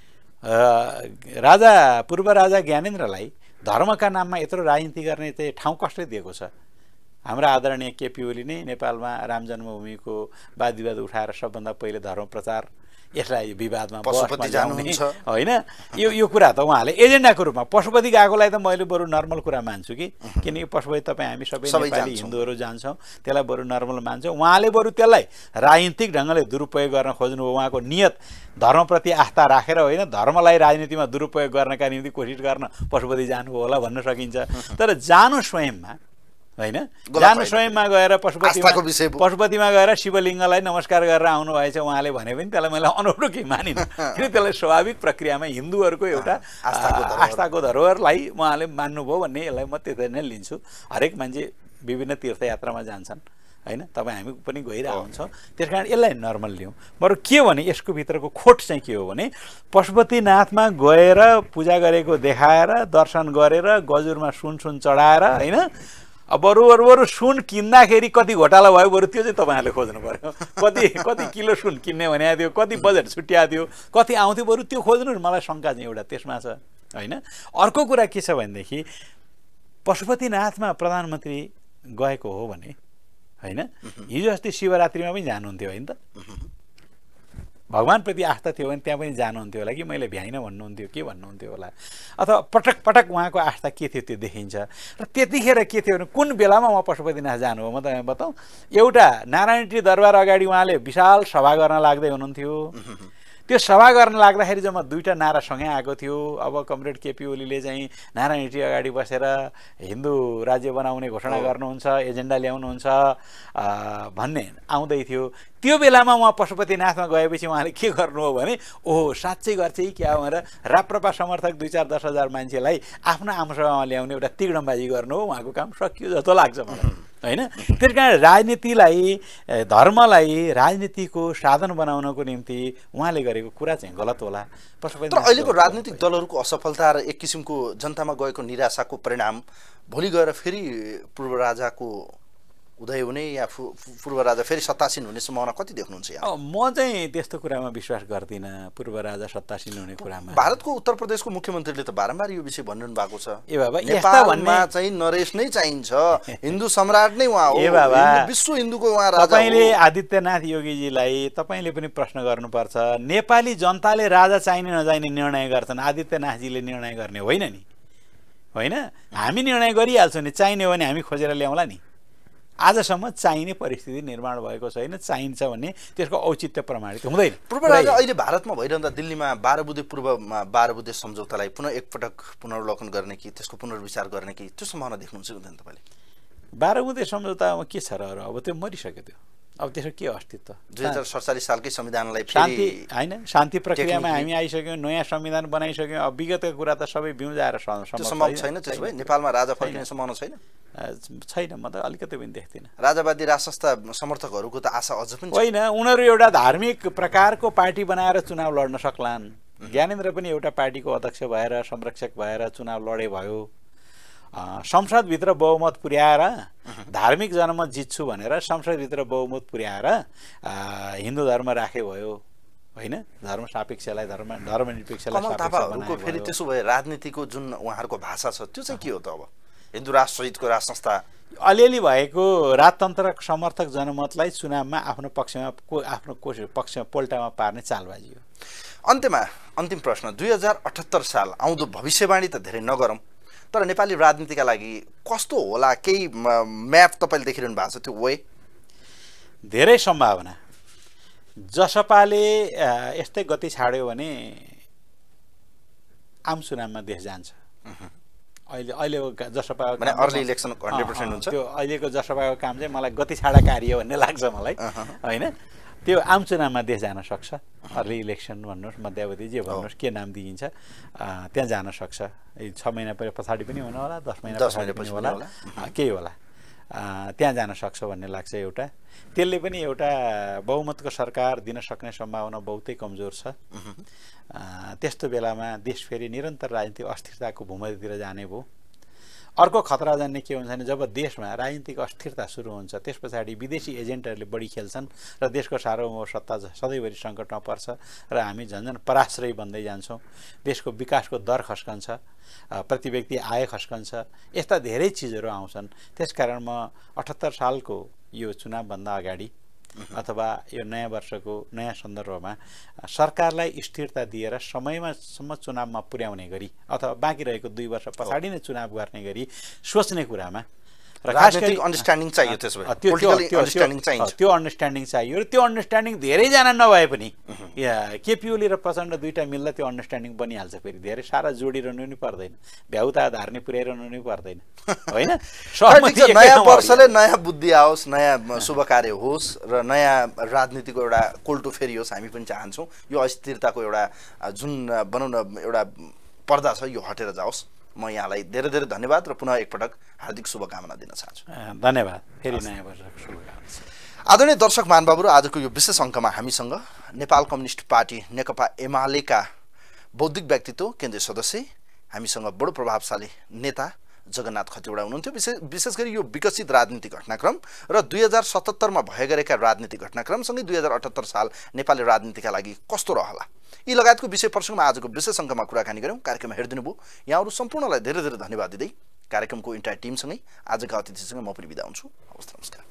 पूर्व राजा ज्ञानेन्द्रलाई धर्मका नाममा यत्रो राजनीति गर्ने चाहिँ ठाउँ कसले दिएको छ? हाम्रा आदरणीय केपी ओली नै नेपालमा राम जन्मभूमिको वाद विवाद उठाएर सबभन्दा पहिले धर्म प्रचार, यसलाई विवादमा पशुपति जानुहुन्छ होइन। यो कुरा त उहाँले एजेन्डाको रूपमा, पशुपति गएकोलाई त मैले बरु नर्मल कुरा मान्छु कि, किनकि पशुपति तपाईँ हामी सबै नेपाली हिन्दूहरू जान्छौँ, त्यसलाई बरु नर्मल मान्छौँ। उहाँले बरु त्यसलाई राजनीतिक ढङ्गले दुरुपयोग गर्न खोज्नु हो। उहाँको नियत धर्मप्रति आस्था राखेर होइन, धर्मलाई राजनीतिमा दुरुपयोग गर्नका निम्ति कोसिस गर्न पशुपति जानुभयो होला भन्न सकिन्छ। तर जानु स्वयंमा होइन, जानु स्वयंमा गएर पशुपतिमा गएर शिवलिङ्गलाई नमस्कार गरेर आउनु भएछ उहाँले भने पनि त्यसलाई मैले अनौठो केही मानिनँ। किन त्यसलाई स्वाभाविक प्रक्रियामा हिन्दूहरूको एउटा आस्थाको धरोहरलाई उहाँले मान्नुभयो भन्ने यसलाई म त्यसरी नै लिन्छु। हरेक मान्छे विभिन्न तीर्थयात्रामा जान्छन् होइन, तपाईँ हामी पनि गइरहेको हुन्छौँ। त्यस कारण यसलाई नर्मल लिउँ। बरु के भने यसको भित्रको खोट चाहिँ के हो भने पशुपतिनाथमा गएर पूजा गरेको देखाएर, दर्शन गरेर, गजुरमा सुन चढाएर होइन, अब बरु सुन किन्दाखेरि कति घोटाला भयो बरु त्यो चाहिँ तपाईँहरूले खोज्नु पर्यो। कति किलो सुन किन्ने भनेको थियो, कति बजेट छुट्याएको थियो, कति आउँथ्यो, बरु त्यो खोज्नु। मलाई शङ्का चाहिँ एउटा त्यसमा छ होइन। अर्को कुरा के छ भनेदेखि पशुपतिनाथमा प्रधानमन्त्री गएको हो भने होइन, हिजो अस्ति शिवरात्रिमा पनि जानुहुन्थ्यो होइन त? भगवानप्रति आस्था थियो भने त्यहाँ पनि जानुहुन्थ्यो होला कि मैले भ्याइनँ भन्नुहुन्थ्यो, के भन्नुहुन्थ्यो होला, अथवा पटक पटक उहाँको आस्था के थियो त्यो देखिन्छ। र त्यतिखेर के थियो भने कुन बेलामा उहाँ पशुपतिनाथ जानुभयो म तपाईँ बताउँ। एउटा नारायणटी दरबार अगाडि उहाँले विशाल सभा गर्न लाग्दै हुनुहुन्थ्यो, त्यो सभा गर्न लाग्दाखेरि जम्मा दुईटा नारा सँगै आएको थियो। अब कमरेड केपी ओलीले चाहिँ नारा हिँडी अगाडि बसेर हिन्दू राज्य बनाउने घोषणा गर्नुहुन्छ, एजेन्डा ल्याउनुहुन्छ भन्ने आउँदै थियो। त्यो बेलामा उहाँ पशुपतिनाथमा गएपछि उहाँले के गर्नुभयो भने ओहो साँच्चै गर्छ कि क्या भनेर राप्रपा समर्थक 2-4-10 हजार मान्छेलाई आफ्नो आमसभामा ल्याउने एउटा तिग्डमबाजी गर्नु हो। उहाँको काम सकियो जस्तो लाग्छ मलाई, होइन? त्यस कारण राजनीतिलाई, धर्मलाई राजनीतिको साधन बनाउनको निम्ति उहाँले गरेको कुरा चाहिँ गलत होला। तर अहिलेको राजनीतिक दलहरूको असफलता र एक किसिमको जनतामा गएको निराशाको परिणाम भोलि गएर फेरि पूर्व राजाको उदय हुने या पूर्व राजा फेरि सत्तासीन हुने सम्भावना कति देख्नुहुन्छ यहाँ? म चाहिँ त्यस्तो कुरामा विश्वास गर्दिनँ, पूर्व राजा सत्तासीन हुने कुरामा। भारतको उत्तर प्रदेशको मुख्यमन्त्रीले त बारम्बार यो विषय भनिरहनु भएको छ। ए बाबा, नेपालमा चाहिँ नरेश नै चाहिन्छ, हिन्दू सम्राट नै उहाँ हो, ए बाबा, विश्व हिन्दूको उहाँ राजा हो। तपाईले आदित्यनाथ योगीजीलाई तपाईले पनि प्रश्न गर्नुपर्छ। नेपाली जनताले राजा चाहिने नचाहिने निर्णय गर्छन्, आदित्यनाथजीले निर्णय गर्ने होइन नि, होइन? हामी निर्णय गरिहाल्छौँ नि, चाहिने हो भने हामी खोजेर ल्याउँला नि। आजसम्म चाहिने परिस्थिति निर्माण भएको छैन। चाहिन्छ भने त्यसको औचित्य प्रमाणित हुँदैन। पूर्व राजा अहिले भारतमा भइरहँदा दिल्लीमा 12 बुँदे पूर्वमा 12 बुँदे सम्झौतालाई पुनः एकपटक पुनर्वलोकन गर्ने कि त्यसको पुनर्विचार गर्ने कि त्यो सम्भावना देख्नुहुन्छ हुँदैन तपाईँले? 12 बुँदे सम्झौतामा के छ र? अब त्यो मरिसक्यो। त्यो अब त्यसको के अस्तित्व? 2047 सालकै संविधानलाई शान्ति होइन, शान्ति प्रक्रियामा हामी आइसक्यौँ, नयाँ संविधान बनाइसक्यौँ। अब विगतको कुरा त सबै बिउजाएर सम्भव छैन। त्यसो भए नेपालमा राजा फर्किने सम्भावना छैन? छैन, म त अलिकति पनि देख्दिनँ। राजावादी राज संस्था समर्थकहरूको त आशा अझ पनि होइन। उनीहरू एउटा धार्मिक प्रकारको पार्टी बनाएर चुनाव लड्न सक्लान्। ज्ञानेन्द्र पनि एउटा पार्टीको अध्यक्ष भएर, संरक्षक भएर चुनाव लडे भयो। संसदभित्र बहुमत पुर्याएर धार्मिक जनमत जित्छु भनेर संसदभित्र बहुमत पुर्याएर हिन्दू धर्म राखे भयो, होइन? धर्म सापेक्षलाई धर्मनिरपेक्षलाई सापेक्ष फेरि त्यसो भए राजनीतिको जुन उहाँहरूको भाषा छ त्यो चाहिँ के हो त? अब हिन्दू राष्ट्रसहितको राज संस्था अलिअलि भएको राजतन्त्र समर्थक जनमतलाई चुनावमा आफ्नो पक्ष पोल्टामा पार्ने चालबाजी हो। अन्त्यमा अन्तिम प्रश्न, 2078 साल आउँदो भविष्यवाणी त धेरै नगरौँ, तर नेपाली राजनीतिका लागि कस्तो होला? केही म्याप तपाईँले देखिरहनु भएको छ त्यो वे? धेरै सम्भावना। जसपाले यस्तै गति छाड्यो भने आम चुनावमा देश जान्छ। अहिलेको जसपा अर्ली इलेक्सन 100% हुन्छ। त्यो अहिलेको जसपाको काम चाहिँ मलाई गति छाडा कार्य भन्ने लाग्छ मलाई, होइन? त्यो आम चुनावमा देश जान सक्छ। अर्ली इलेक्सन भन्नुहोस्, मध्यावधि जे भन्नुहोस्, के नाम दिइन्छ, त्यहाँ जान सक्छ। 6 महिना पछाडि पनि हुन होला, 10 महिना पछाडि पनि होला, केही होला, त्यहाँ जान सक्छ भन्ने लाग्छ। एउटा त्यसले पनि एउटा बहुमतको सरकार दिन सक्ने सम्भावना बहुतै कमजोर छ। त्यस्तो बेलामा देश फेरि निरन्तर राजनीतिक अस्थिरताको भूमध्यतिर जाने भयो। अर्को खतरा जान्ने के हुन्छ भने जब देशमा राजनीतिक अस्थिरता सुरु हुन्छ त्यस पछाडि विदेशी एजेन्टहरूले बढी खेल्छन् र देशको सार्वभौम सत्ता सधैँभरि सङ्कटमा पर्छ र हामी झन्झन पराश्रयी बन्दै जान्छौँ। देशको विकासको दर खस्कन्छ, प्रति व्यक्ति आय खस्कन्छ, यस्ता धेरै चिजहरू आउँछन्। त्यसकारण म 78 सालको यो चुनावभन्दा अगाडि अथवा यो नयाँ वर्षको नयाँ सन्दर्भमा सरकारलाई स्थिरता दिएर समयमासम्म चुनावमा पुर्याउने गरी अथवा बाँकी रहेको 2 वर्ष पछाडि नै चुनाव गर्ने गरी सोच्ने कुरामा र राजनीतिक अन्डरस्ट्यान्डिङ चाहियो। त्यसो भए पोलिटिकल अन्डरस्ट्यान्डिङ चाहिन्छ। त्यो अन्डरस्ट्यान्डिङ चाहियो र त्यो अन्डरस्ट्यान्डिङ धेरैजना नभए पनि केपी ओली र प्रचण्ड दुईटा मिल्दा त्यो अन्डरस्ट्यान्डिङ बनिहाल्छ। फेरि धेरै सारा जोडिरहनु नि पर्दैन, भ्याउता धार्ने पुर्याइरहनु नि पर्दैन, होइन? नयाँ वर्षले नयाँ बुद्धि आओस्, नयाँ शुभ कार्य होस् र नयाँ राजनीतिको एउटा कोल्टो फेरियोस् हामी पनि चाहन्छौँ। यो अस्थिरताको एउटा जुन भनौँ न एउटा पर्दा छ यो हटेर जाओस्। म यहाँलाई धेरै धेरै धन्यवाद र पुनः एकपटक हार्दिक शुभकामना दिन चाहन्छु। धन्यवाद। फेरि नयाँ वर्षको शुभकामना। आदरणीय दर्शक महानुभावहरू, आजको यो विशेष अङ्कमा हामीसँग नेपाल कम्युनिस्ट पार्टी नेकपा एमालेका बौद्धिक व्यक्तित्व केन्द्रीय सदस्य, हामीसँग बडो प्रभावशाली नेता जगन्नाथ खतिवडा हुनुहुन्थ्यो। विशेष गरी यो विकसित राजनीतिक घटनाक्रम र 2077 मा भए गरेका राजनीतिक घटनाक्रमसँगै 2078 साल नेपाली राजनीतिका लागि कस्तो रहला, यी लगायतको विषय प्रसङ्गमा आजको विशेष अङ्कमा कुराकानी गऱ्यौँ। कार्यक्रम हेरिदिनु भयो यहाँहरू सम्पूर्णलाई धेरै धेरै धन्यवाद दिँदै कार्यक्रमको इन्टायर टिमसँगै आजका अतिथिसँग म पनि बिदा हुन्छु। हवस्, नमस्कार।